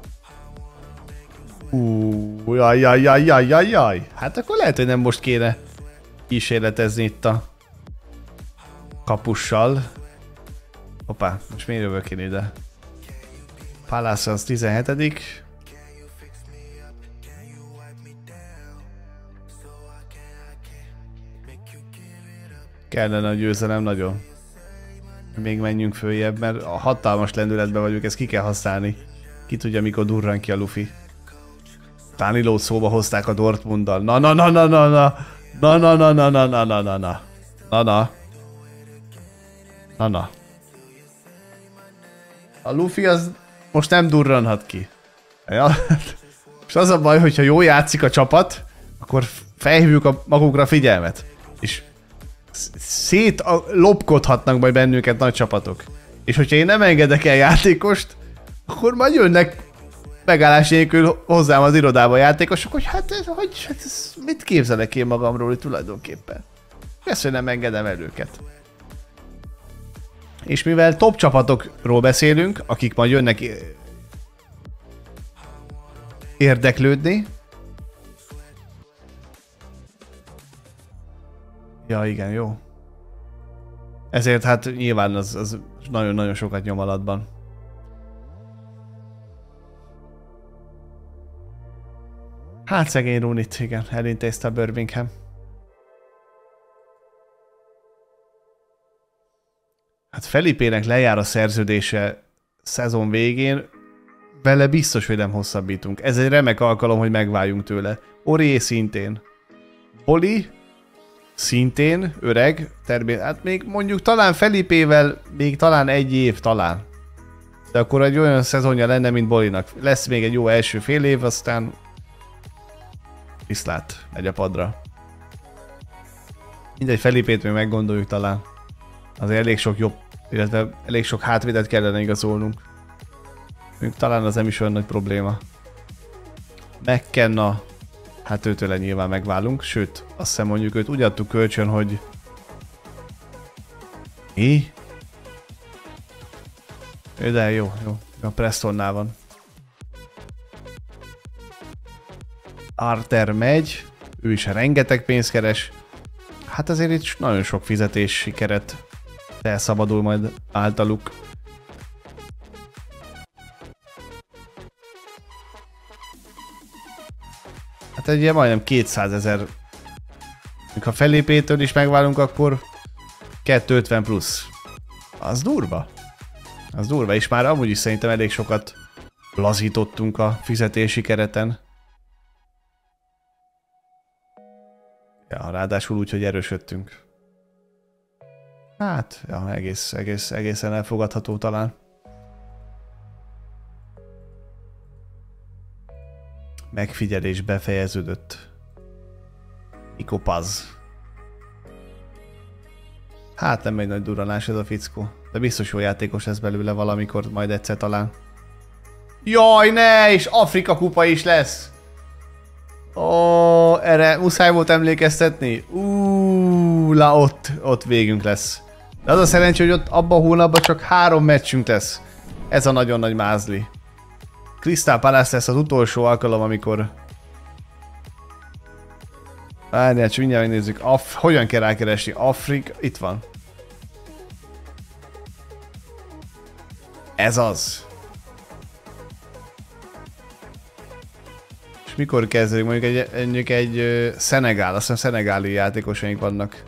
Úúúú, jaj, jaj, jaj, jaj, jaj, jaj. Hát akkor lehet, hogy nem most kéne kísérletezni itt a kapussal. Hoppá, most miért jövök én ide? Palace az tizenhetedik. Kellene a győzelem nagyon. Még menjünk följebb, mert a hatalmas lendületben vagyunk, ezt ki kell használni. Ki tudja, mikor durran ki a lufi. Danilót szóba hozták a Dortmunddal. Na na na na na na na na na na na na na na na na na na na. A lufi az most nem durranhat ki. Ja. És az a baj, hogyha jól játszik a csapat, akkor felhívjuk a magunkra figyelmet. És szét lopkodhatnak majd bennünket nagy csapatok. És hogyha én nem engedek el játékost, akkor majd jönnek megállás nélkül hozzám az irodába a játékosok, hogy hát, ez, hogy, hát ez, mit képzelek én magamról hogy tulajdonképpen. Ezt, hogy nem engedem el őket. És mivel top csapatokról beszélünk, akik majd jönnek érdeklődni. Ja, igen, jó. Ezért hát nyilván az, az nagyon-nagyon sokat nyom alatban. Hát szegény Rooney-t, igen, elintézte a Birmingham. Hát Felipének lejár a szerződése szezon végén, vele biztos, hogy nem hosszabbítunk. Ez egy remek alkalom, hogy megváljunk tőle. Aurier szintén. Boli szintén, öreg, természetesen. Hát még mondjuk talán Felipével még talán egy év, talán. De akkor egy olyan szezonja lenne, mint Bolinak. Lesz még egy jó első fél év, aztán viszlát, megy a padra. Mindegy, Felipét még meggondoljuk talán. Azért elég sok jobb, illetve elég sok hátvédet kellene igazolnunk. Még talán az nem is olyan nagy probléma. McKenna, hát őtőle nyilván megválunk, sőt, azt hiszem mondjuk őt úgy adtuk kölcsön, hogy... Mi? De jó, jó, a Prestonnál van. Arter megy, ő is rengeteg pénzt keres. Hát azért itt nagyon sok fizetési keret elszabadul majd általuk. Hát egy ilyen majdnem kétszázezer. Ha Felipétől is megválunk, akkor kétszázötven plusz. Az durva. Az durva, és már amúgy is szerintem elég sokat lazítottunk a fizetési kereten. Ja, ráadásul úgy, hogy erősödtünk. Hát, ja, egész, egész, egészen elfogadható talán. Megfigyelés befejeződött. Nico Paz. Hát nem egy nagy duranás ez a fickó. De biztos jó játékos lesz belőle valamikor, majd egyszer talán. Jaj, ne! És Afrika kupa is lesz! Ó, erre muszáj volt emlékeztetni. Úúúú, lá ott, ott végünk lesz. De az a szerencsé, hogy ott abban a hónapban csak három meccsünk lesz. Ez a nagyon nagy mázli. Crystal Palace lesz az utolsó alkalom, amikor... Várjál, csak mindjárt megnézzük. Af... Hogyan kell rákeresni? Afrika... Itt van. Ez az. És mikor kezdődik? Mondjuk egy, mondjuk egy uh, Szenegál, azt hiszem szenegáli játékosaink vannak.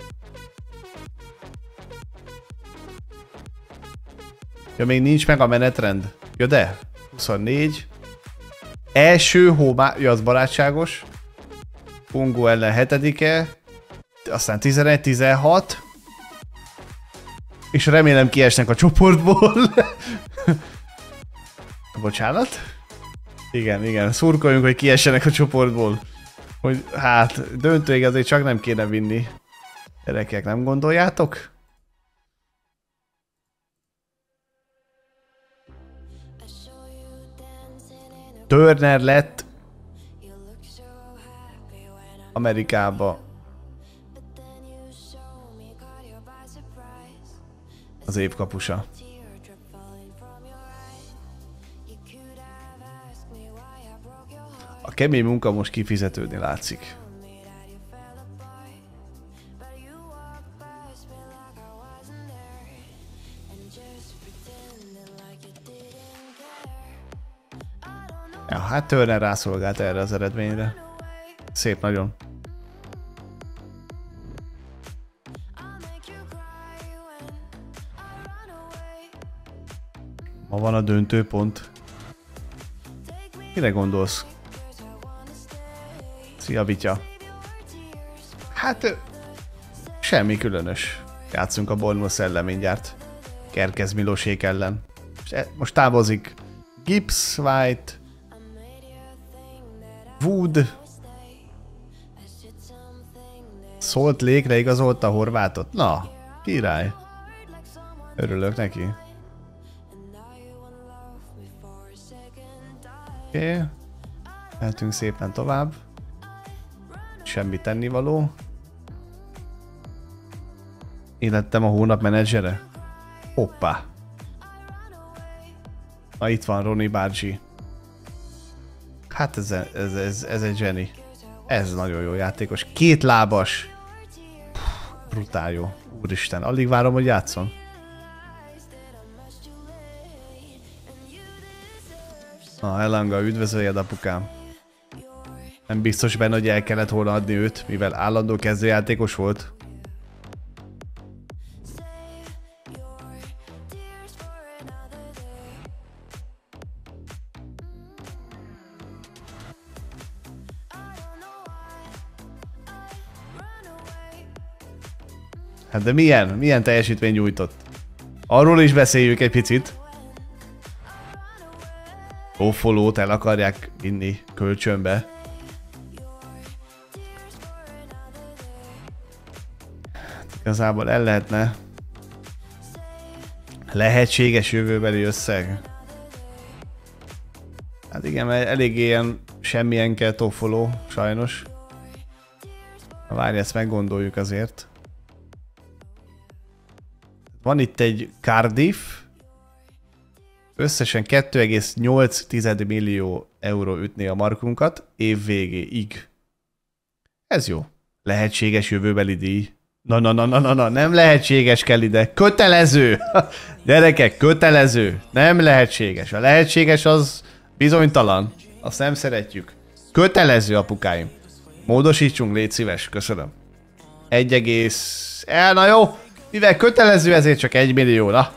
Ja, még nincs meg a menetrend. Ja, de. huszonnégy. Első hómá... Ja, az barátságos. Kongó ellen hetedike. Aztán tizenegy, tizenhat. És remélem kiesnek a csoportból. Bocsánat. Igen, igen. Szurkoljunk, hogy kiessenek a csoportból. Hogy hát, döntőig azért csak nem kéne vinni. Gyerekek, nem gondoljátok? Turner lett Amerikába az évkapusa. A kemény munka most kifizetődni látszik. Ja, hát Turner rászolgált erre az eredményre. Szép nagyon. Ma van a döntőpont. Mire gondolsz? Szia, Vitya. Hát... Semmi különös. Játszunk a Bournemouth ellen mindjárt. Kerkez Milosék ellen. Most távozik Gibbs, White, Wood. Salt Lake-re igazolta a horvátot? Na, király. Örülök neki. Oké. Okay. Mehetünk szépen tovább. Semmi tennivaló. Én lettem a hónap menedzsere. Hoppá. Na itt van Ronnie Bargi. Hát ez, ez, ez, ez egy zseni. Ez nagyon jó játékos. Két lábas. Puh, brutál jó. Úristen, alig várom, hogy játszon. Na, Elanga, üdvözöljed, apukám. Nem biztos benne, hogy el kellett volna adni őt, mivel állandó kezdőjátékos volt. Hát de milyen? Milyen teljesítmény nyújtott? Arról is beszéljük egy picit. Ófolót el akarják vinni kölcsönbe. Hát igazából el lehetne. Lehetséges jövőbeli összeg. Hát igen, mert elég ilyen semmilyen kell Tofoló, sajnos. Várj, ezt meggondoljuk azért. Van itt egy Cardiff. Összesen kettő egész nyolc millió euró ütné a markunkat év végéig. Ez jó. Lehetséges jövőbeli díj. Na, na, na, na, na, na, nem lehetséges kell ide. Kötelező! Gyerekek, kötelező. Nem lehetséges. A lehetséges az bizonytalan. Azt nem szeretjük. Kötelező, apukáim. Módosítsunk, légy szíves. Köszönöm. Egy egész... El, na jó. Mivel kötelező, ezért csak egy millió, na.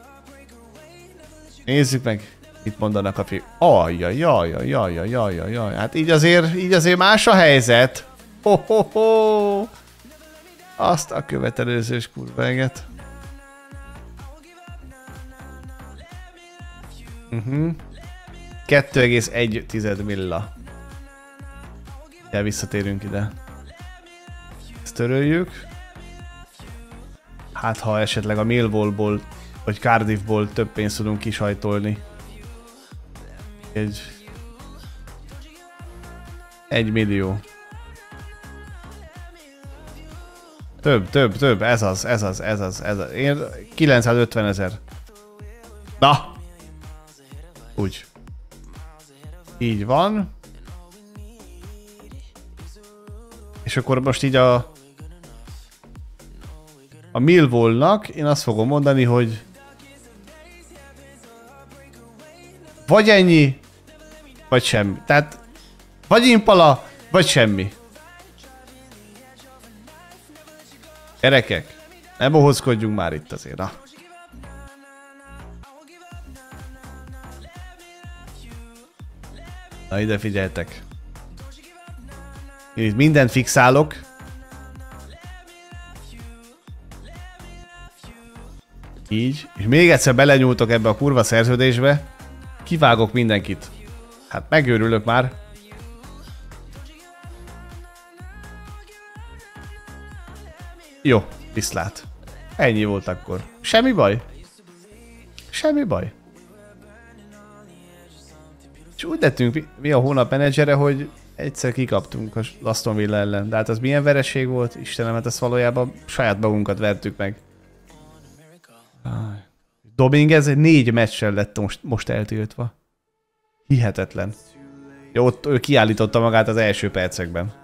Nézzük meg, mit mondanak a fi... Ajjajajajajajajajajaj. Hát így azért, így azért más a helyzet. Ho, ho, ho. Azt a követelőzős kurveget. Uh-huh. kettő egész egy milla. Ja, visszatérünk ide. Ezt töröljük. Hát ha esetleg a Millwallból vagy Cardiffból több pénzt tudunk kisajtolni. Egy... Egy millió. Több, több, több. Ez az, ez az, ez az, ez az. Én kilencszázötven ezer. Na! Úgy. Így van. És akkor most így a... A Millwall-nak én azt fogom mondani, hogy... Vagy ennyi, vagy semmi. Tehát... Vagy Impala, vagy semmi. Gyerekek, ne bohózkodjunk már itt azért, na. Na ide figyeltek. Én itt mindent fixálok. Így. És még egyszer belenyúltok ebbe a kurva szerződésbe. Kivágok mindenkit. Hát megőrülök már. Jó, viszlát. Ennyi volt akkor. Semmi baj. Semmi baj. És úgy lettünk mi a hónap menedzsere, hogy egyszer kikaptunk a Aston Villa ellen. De hát az milyen vereség volt? Istenem, hát ezt valójában saját magunkat vertük meg. Dominguez négy meccsel lett most, most eltiltva. Hihetetlen. Jó, ott ő kiállította magát az első percekben.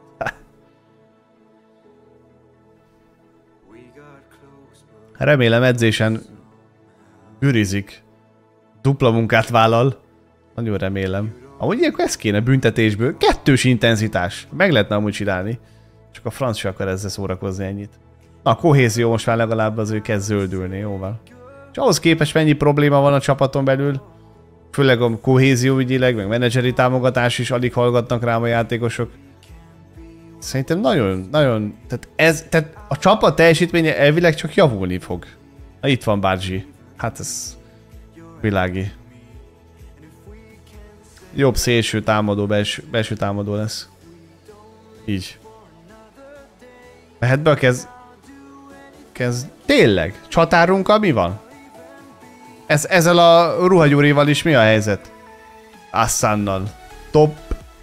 Remélem edzésen bűrizik. Dupla munkát vállal. Nagyon remélem. Amúgy ilyenkor ez kéne büntetésből. Kettős intenzitás. Meg lehetne amúgy csinálni. Csak a franc se akar ezzel szórakozni ennyit. Na, a kohézió most már legalább az ő kezd zöldülni, jóval. És ahhoz képest mennyi probléma van a csapaton belül. Főleg a kohézió ügyileg, meg menedzseri támogatás is alig hallgatnak rám a játékosok. Szerintem nagyon, nagyon, tehát ez, tehát a csapat teljesítménye elvileg csak javulni fog. Na, itt van Bárgyi. Hát ez világi. Jobb szélső támadó, belső, belső támadó lesz. Így. Mehet be a kez... Kez... Tényleg? Csatárunkkal mi van? Ez, ezzel a ruhagyúrival is mi a helyzet? Assannal. Top.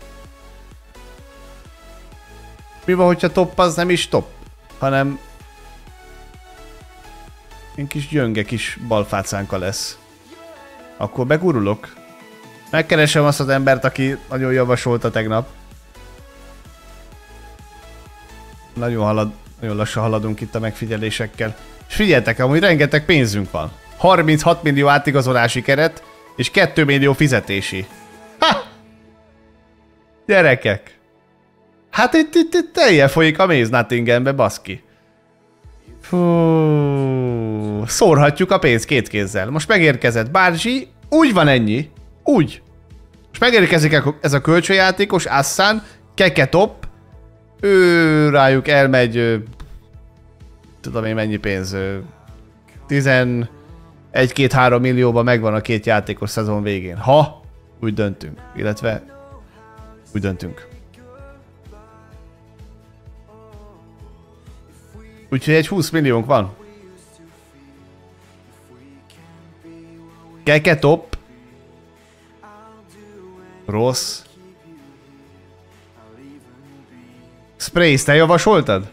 Mi van, hogyha top az nem is top, hanem egy kis gyönge kis balfácánka lesz. Akkor begurulok. Megkeresem azt az embert, aki nagyon javasolta tegnap. Nagyon, halad, nagyon lassan haladunk itt a megfigyelésekkel. És figyeljetek, amúgy rengeteg pénzünk van. harminchat millió átigazolási keret, és két millió fizetési. Ha! Gyerekek! Hát itt, itt, itt teljesen folyik a méz Nottinghambe, baszki. Fú, szórhatjuk a pénzt két kézzel. Most megérkezett Bárgyi, úgy van ennyi. Úgy. Most megérkezik ez a kölcsönjátékos, Assan, Keketop. Ő rájuk elmegy, ő, tudom én mennyi pénz, tizenegy-két-három millióban megvan a két játékos szezon végén. Ha úgy döntünk, illetve úgy döntünk. Úgyhogy egy húsz milliónk van. Keketop. Rossz. Sprays, te javasoltad?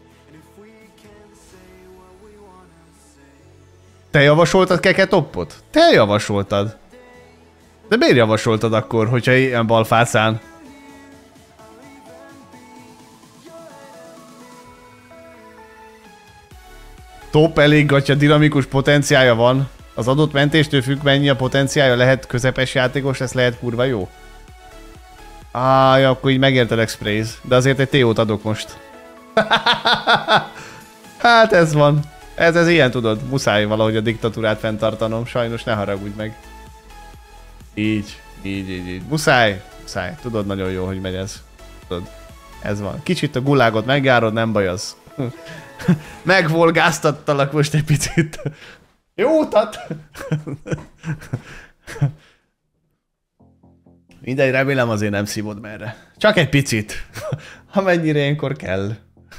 Te javasoltad Keketopot? Te javasoltad. De miért javasoltad akkor, hogyha ilyen balfácán? Top elég gatya, dinamikus potenciálja van. Az adott mentéstől függ, mennyi a potenciálja, lehet közepes játékos, ez lehet kurva jó. Áj, akkor így megértelek Sprays, de azért egy té ót adok most. Hát ez van. Ez, ez ilyen tudod, muszáj valahogy a diktatúrát fenntartanom, sajnos ne haragudj meg. Így, így, így, így. Muszáj, muszáj. Tudod nagyon jó, hogy megy ez. Tudod, ez van. Kicsit a gulágot megjárod, nem baj az. Megvolgáztattalak most egy picit. Jó utat! Mindegy, remélem azért nem szívod merre. Csak egy picit. Amennyire ilyenkor kell.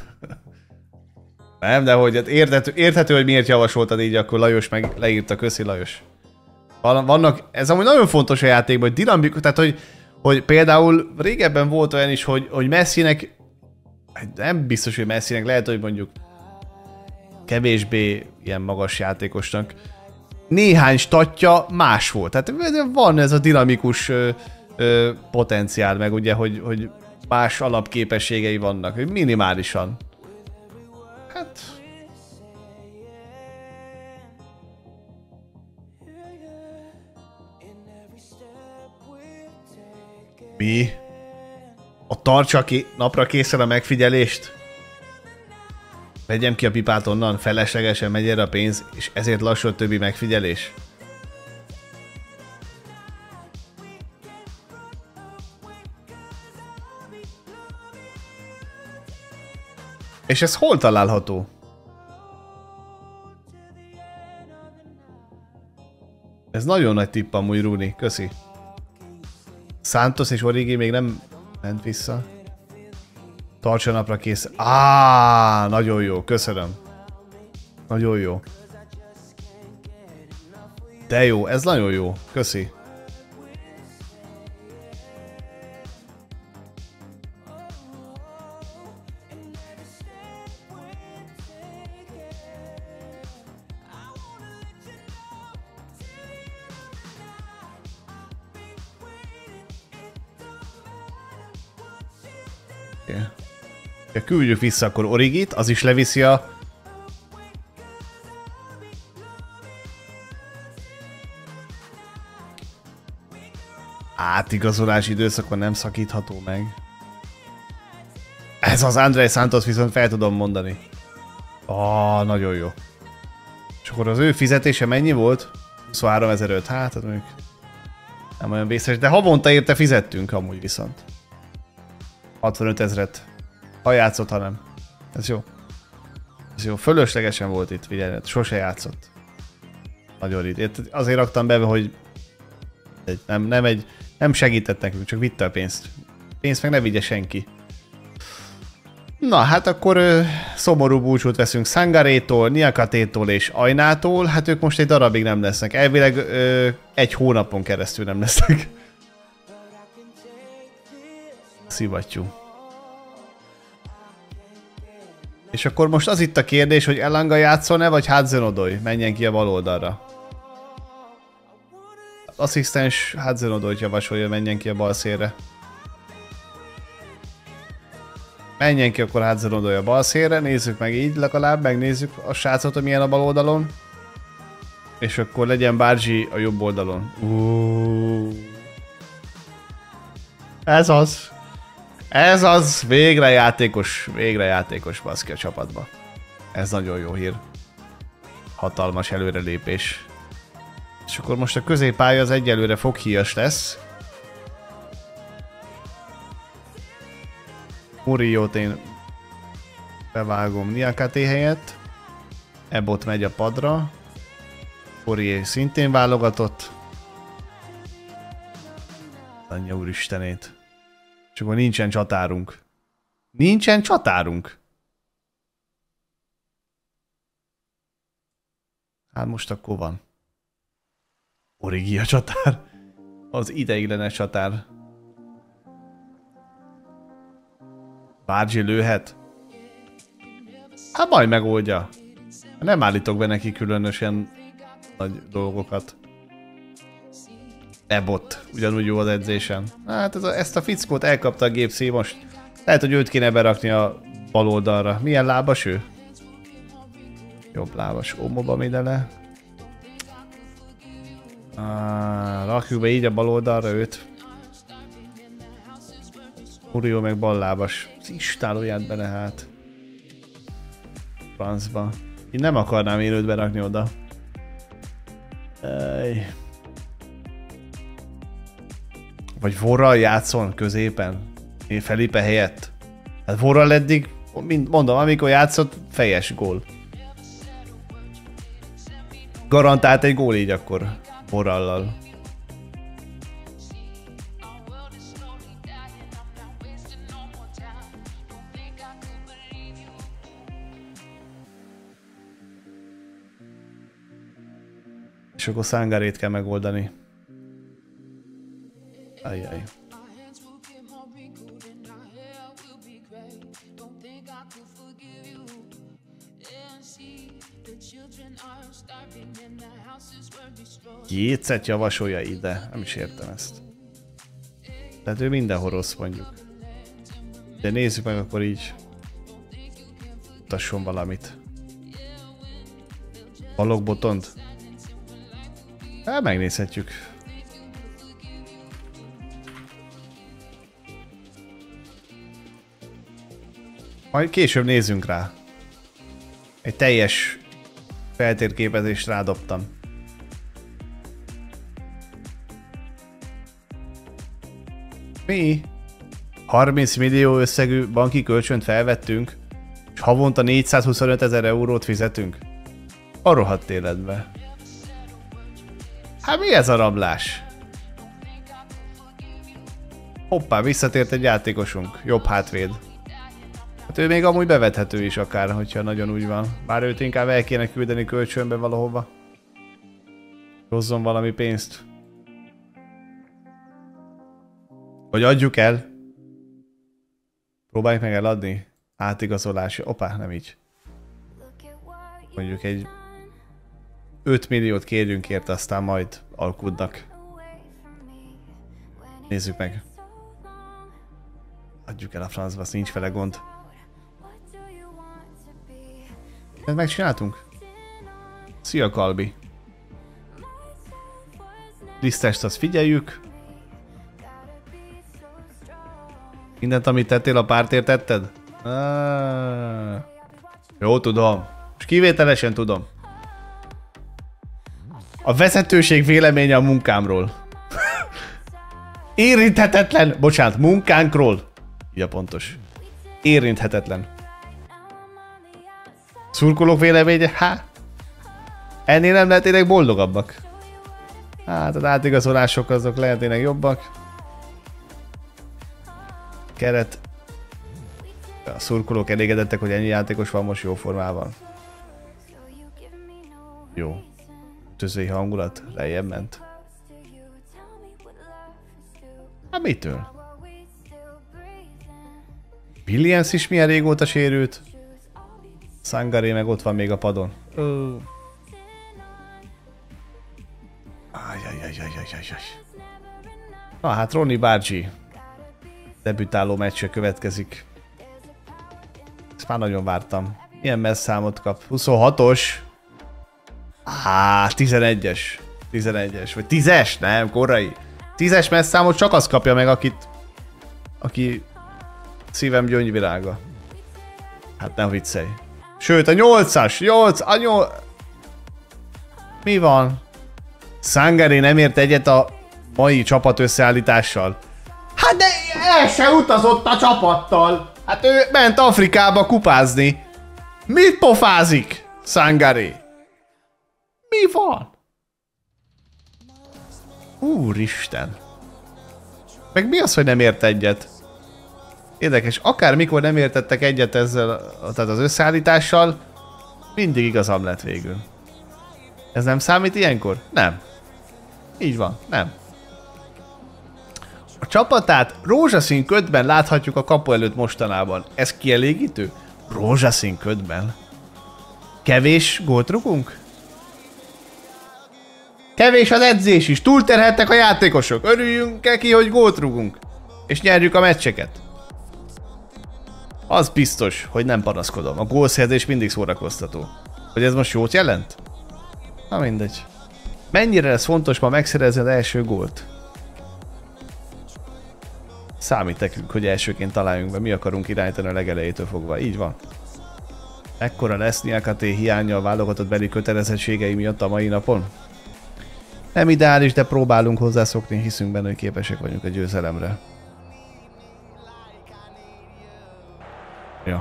Nem, de hogy érthető, érthető, hogy miért javasoltad így, akkor Lajos meg leírta, köszi Lajos. Vannak, ez amúgy nagyon fontos a játékban, hogy dinamikus, tehát hogy, hogy például régebben volt olyan is, hogy, hogy Messinek Nem biztos, hogy Messinek, lehet, hogy mondjuk kevésbé ilyen magas játékosnak. Néhány statja más volt. Tehát van ez a dinamikus ö, ö, potenciál, meg ugye, hogy, hogy más alapképességei vannak, hogy minimálisan. Hát... Mi? A tartsa ki napra készen a megfigyelést? Vegyem ki a pipát onnan, feleslegesen megy erre a pénz, és ezért lassú a többi megfigyelés. És ez hol található? Ez nagyon nagy tipp amúgy, Rúni, köszi. Santos és Origi még nem ment vissza. Tartsa napra kész. Á, nagyon jó, köszönöm. Nagyon jó. De jó, ez nagyon jó, köszi. Ja, küldjük vissza akkor Origit, az is leviszi a... átigazolási időszakon nem szakítható meg. Ez az Andrei Santos viszont fel tudom mondani. Ah, nagyon jó. És akkor az ő fizetése mennyi volt? huszonháromezer-öt, hát az mondjuk nem olyan vészes, de havonta érte fizettünk amúgy viszont. hatvanöt ezret. Ha játszott, ha nem. Ez jó. Ez jó. Fölöslegesen volt itt, figyelj, sose játszott. Nagyon itt. Azért raktam be, hogy nem, nem, egy, nem segített nekünk, csak vitte a pénzt. Pénzt meg ne vigye senki. Na, hát akkor ö, szomorú búcsút veszünk Sangarétól, Niakatétól és Ajnától. Hát ők most egy darabig nem lesznek. Elvileg ö, egy hónapon keresztül nem lesznek. Szivattyú. És akkor most az itt a kérdés, hogy Elanga játszol-e, vagy Hudson-Odoi? Menjen ki a bal oldalra. Az asszisztens Hudson-Odoit javasolja, menjen ki a bal szélre. Menjen ki akkor Hudson-Odoi a bal szélre, nézzük meg így legalább, megnézzük a srácot, hogy milyen a bal oldalon. És akkor legyen Bárgyi a jobb oldalon. Uh. Ez az. Ez az, végre játékos, végre játékos baszki a csapatba. Ez nagyon jó hír. Hatalmas előrelépés. És akkor most a középpálya az egyelőre foghíjas lesz. Murillo-t én bevágom Niakaté helyett. Ebot megy a padra. Poirier szintén válogatott. Anyja úristenét. És akkor nincsen csatárunk. Nincsen csatárunk. Hát most akkor van. Origi a csatár. Az ideiglenes csatár. Bárgyi lőhet. Hát majd megoldja. Nem állítok be neki különösen nagy dolgokat. Ebot, ugyanúgy jó az edzésen. Hát ez a, ezt a fickót elkapta a gép szív most. Lehet, hogy őt kéne berakni a bal oldalra. Milyen lábas ő? Jobb lábas. Ómoba Midele. Ah, rakjuk be így a bal oldalra őt. Murillo meg bal lábas. Istálóját bele hát. Francba. Én nem akarnám én őt berakni oda. Ej. Vagy Vorral játszon középen. Felipe helyett. Hát Vorral eddig, mint mondom, amikor játszott, fejes gól. Garantált egy gól így akkor Vorrallal. És akkor Sangarét kell megoldani. Ajjaj. Jétszet javasolja ide. Nem is értem ezt. Tehát ő mindenhol rossz mondjuk. De nézzük meg akkor így. Mutasson valamit. Balogbotond. Hát megnézhetjük. Majd később nézzünk rá. Egy teljes feltérképezést rádobtam. Mi? harminc millió összegű banki kölcsönt felvettünk, és havonta négyszázhuszonöt ezer eurót fizetünk? A rohadt életbe. Hát mi ez a rablás? Hoppá, visszatért egy játékosunk. Jobb hátvéd. Hát ő még amúgy bevethető is akár, hogyha nagyon úgy van. Bár őt inkább el kéne küldeni kölcsönbe valahova. Hozzon valami pénzt. Vagy adjuk el. Próbáljuk meg eladni. Átigazolási. Opá, nem így. Mondjuk egy öt milliót kérjünk érte, aztán majd alkudnak. Nézzük meg. Adjuk el a francba, azt nincs vele gond. Ezt megcsináltunk? Szia, Kalbi. Lisztest azt figyeljük. Mindent, amit tettél, a pártért tetted? Ah, jó, tudom. És kivételesen tudom. A vezetőség véleménye a munkámról. Érinthetetlen. Bocsánat, munkánkról. Így a pontos. Érinthetetlen. Szurkolók véleménye? Há? Ennél nem lehetnének boldogabbak. Hát az átigazolások azok lehetnének jobbak. Keret. A szurkolók elégedettek, hogy ennyi játékos van most jó formában. Jó. Tözői hangulat lejjebb ment. Hát mitől? Williams is milyen régóta sérült. Sangaré meg ott van még a padon. Oh. Ajajajajajajaj. Na hát Ronnie Bargi debütáló meccse következik. Ezt már nagyon vártam. Milyen messz számot kap? huszonhatos. Á, tizenegyes. tizenegyes. Vagy tízes? Nem, korai. tízes messz számot csak az kapja meg, akit... Aki... Szívem gyöngyvirága. Hát nem viccelj. Sőt, a nyolcas! nyolc! A nyolc... Mi van? Sangaré nem ért egyet a mai csapat összeállítással. Hát de el se utazott a csapattal! Hát ő ment Afrikába kupázni. Mit pofázik, Sangaré? Mi van? Úristen. Meg mi az, hogy nem ért egyet? Érdekes, akármikor nem értettek egyet ezzel, tehát az összeállítással, mindig igazam lett végül. Ez nem számít ilyenkor? Nem. Így van, nem. A csapatát rózsaszín ködben láthatjuk a kapu előtt mostanában. Ez kielégítő? Rózsaszín ködben. Kevés gólt rugunk? Kevés az edzés is. Túlterheltek a játékosok. Örüljünk neki, hogy gólt rugunk. És nyerjük a meccseket. Az biztos, hogy nem panaszkodom. A gólszerzés mindig szórakoztató. Hogy ez most jót jelent? Na mindegy. Mennyire lesz fontos ma megszerezni az első gólt? Számít nekünk, hogy elsőként találjunk be. Mi akarunk irányítani a legelejétől fogva. Így van. Ekkora lesz Niakaté hiánya a válogatott beli kötelezettségei miatt a mai napon? Nem ideális, de próbálunk hozzászokni, hiszünk benne, hogy képesek vagyunk a győzelemre. Ja.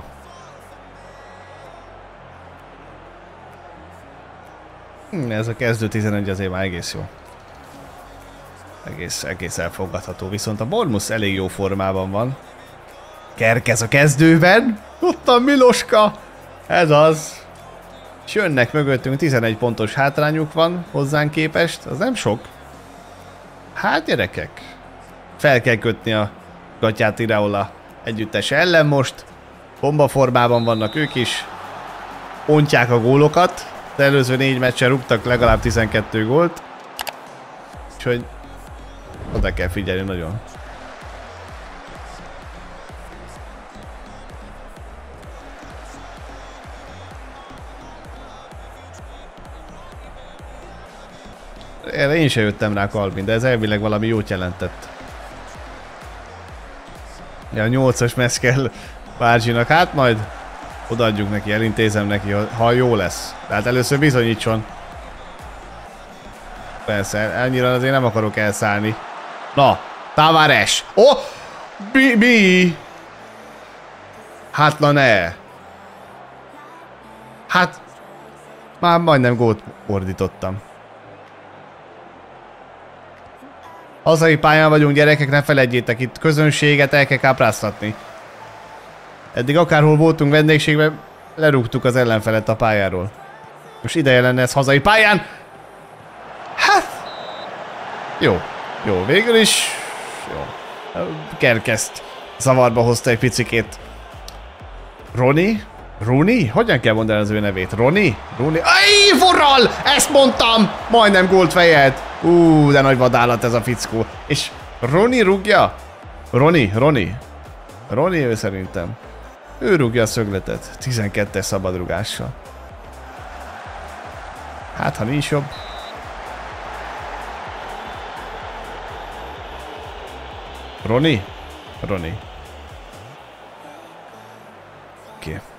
Hm, ez a kezdő tizenegy azért már egész jó. Egész, egész elfogadható, viszont a Bournemouth elég jó formában van. Kerkez a kezdőben, ott a Miloska, ez az. És jönnek mögöttünk, tizenegy pontos hátrányuk van hozzánk képest, az nem sok. Hát gyerekek, fel kell kötni a gatyát Iraola együttes ellen most. Bombaformában vannak ők is. Ontják a gólokat. Az előző négy meccsen rúgtak legalább tizenkettő gólt. Úgyhogy oda kell figyelni nagyon. Erre én sem jöttem rá, Kalvin, de ez elvileg valami jót jelentett. Ja, a nyolcas mez kell Bárzsinak, hát majd odaadjuk neki, elintézem neki, ha jó lesz. Tehát először bizonyítson. Persze, annyira azért nem akarok elszállni. Na, Tavares! Oh! Mi? mi? Hát na ne! Hát... Már majdnem gólt ordítottam. Hazai pályán vagyunk, gyerekek, ne feledjétek, itt közönséget el kell kápráztatni. Eddig akárhol voltunk vendégségben, lerúgtuk az ellenfelet a pályáról. Most ideje lenne ez hazai pályán. Hát... Jó, jó, végül is... Jó. Kerkeszt zavarba hozta egy picikét. Roni? Runi? Hogyan kell mondani az ő nevét? Roni? Runi? Aj, forral! Ezt mondtam! Majdnem gólt fejelt. Ú, de nagy vadállat ez a fickó. És Roni rúgja? Roni, Roni. Roni ő szerintem. Ő rúgja a szögletet. tizenkettes szabadrúgással. Hát, ha nincs jobb. Roni? Roni. Oké. Okay.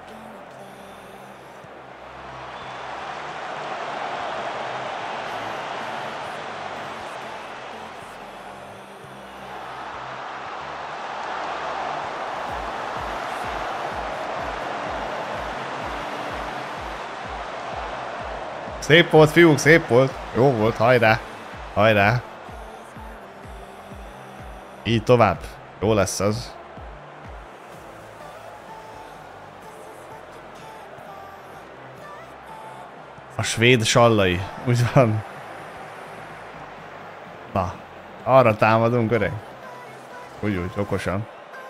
Szép volt, fiúk, szép volt. Jó volt, hajrá. Hajrá. Így tovább. Jó lesz az. A svéd sallai. Úgy van. Na. Arra támadunk, öreg. Úgy, úgy, okosan.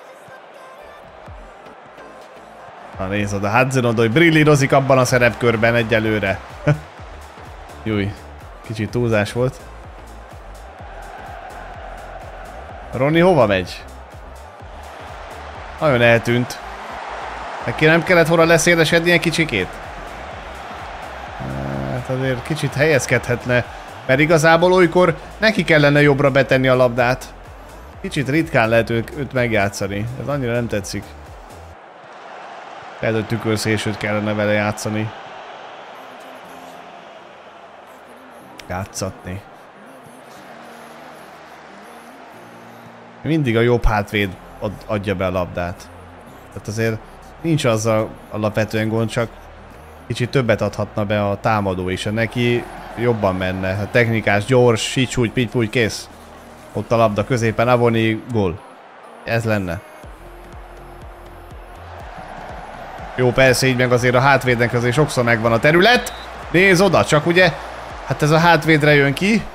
Na nézd oda, Hudson-Odoi brillírozik abban a szerepkörben egyelőre. Júj, kicsit túlzás volt. Roni hova megy? Nagyon eltűnt. Neki nem kellett volna leszélesedni egy kicsikét? Hát azért kicsit helyezkedhetne, mert igazából olykor neki kellene jobbra betenni a labdát. Kicsit ritkán lehet őt, őt megjátszani, ez annyira nem tetszik. Lehet, hogy tükörszélsőt kellene vele játszani. Játszatni. Mindig a jobb hátvéd ad, adja be a labdát. Tehát azért nincs azzal alapvetően gond, csak kicsit többet adhatna be a támadó is. Neki jobban menne. A technikás, gyors, sicsúgy, pitty-puty, kész. Ott a labda középen, Avoni, gól. Ez lenne. Jó, persze így meg azért a hátvédnek azért sokszor megvan a terület. Nézd oda, csak ugye, hát ez a hátvédre jön ki.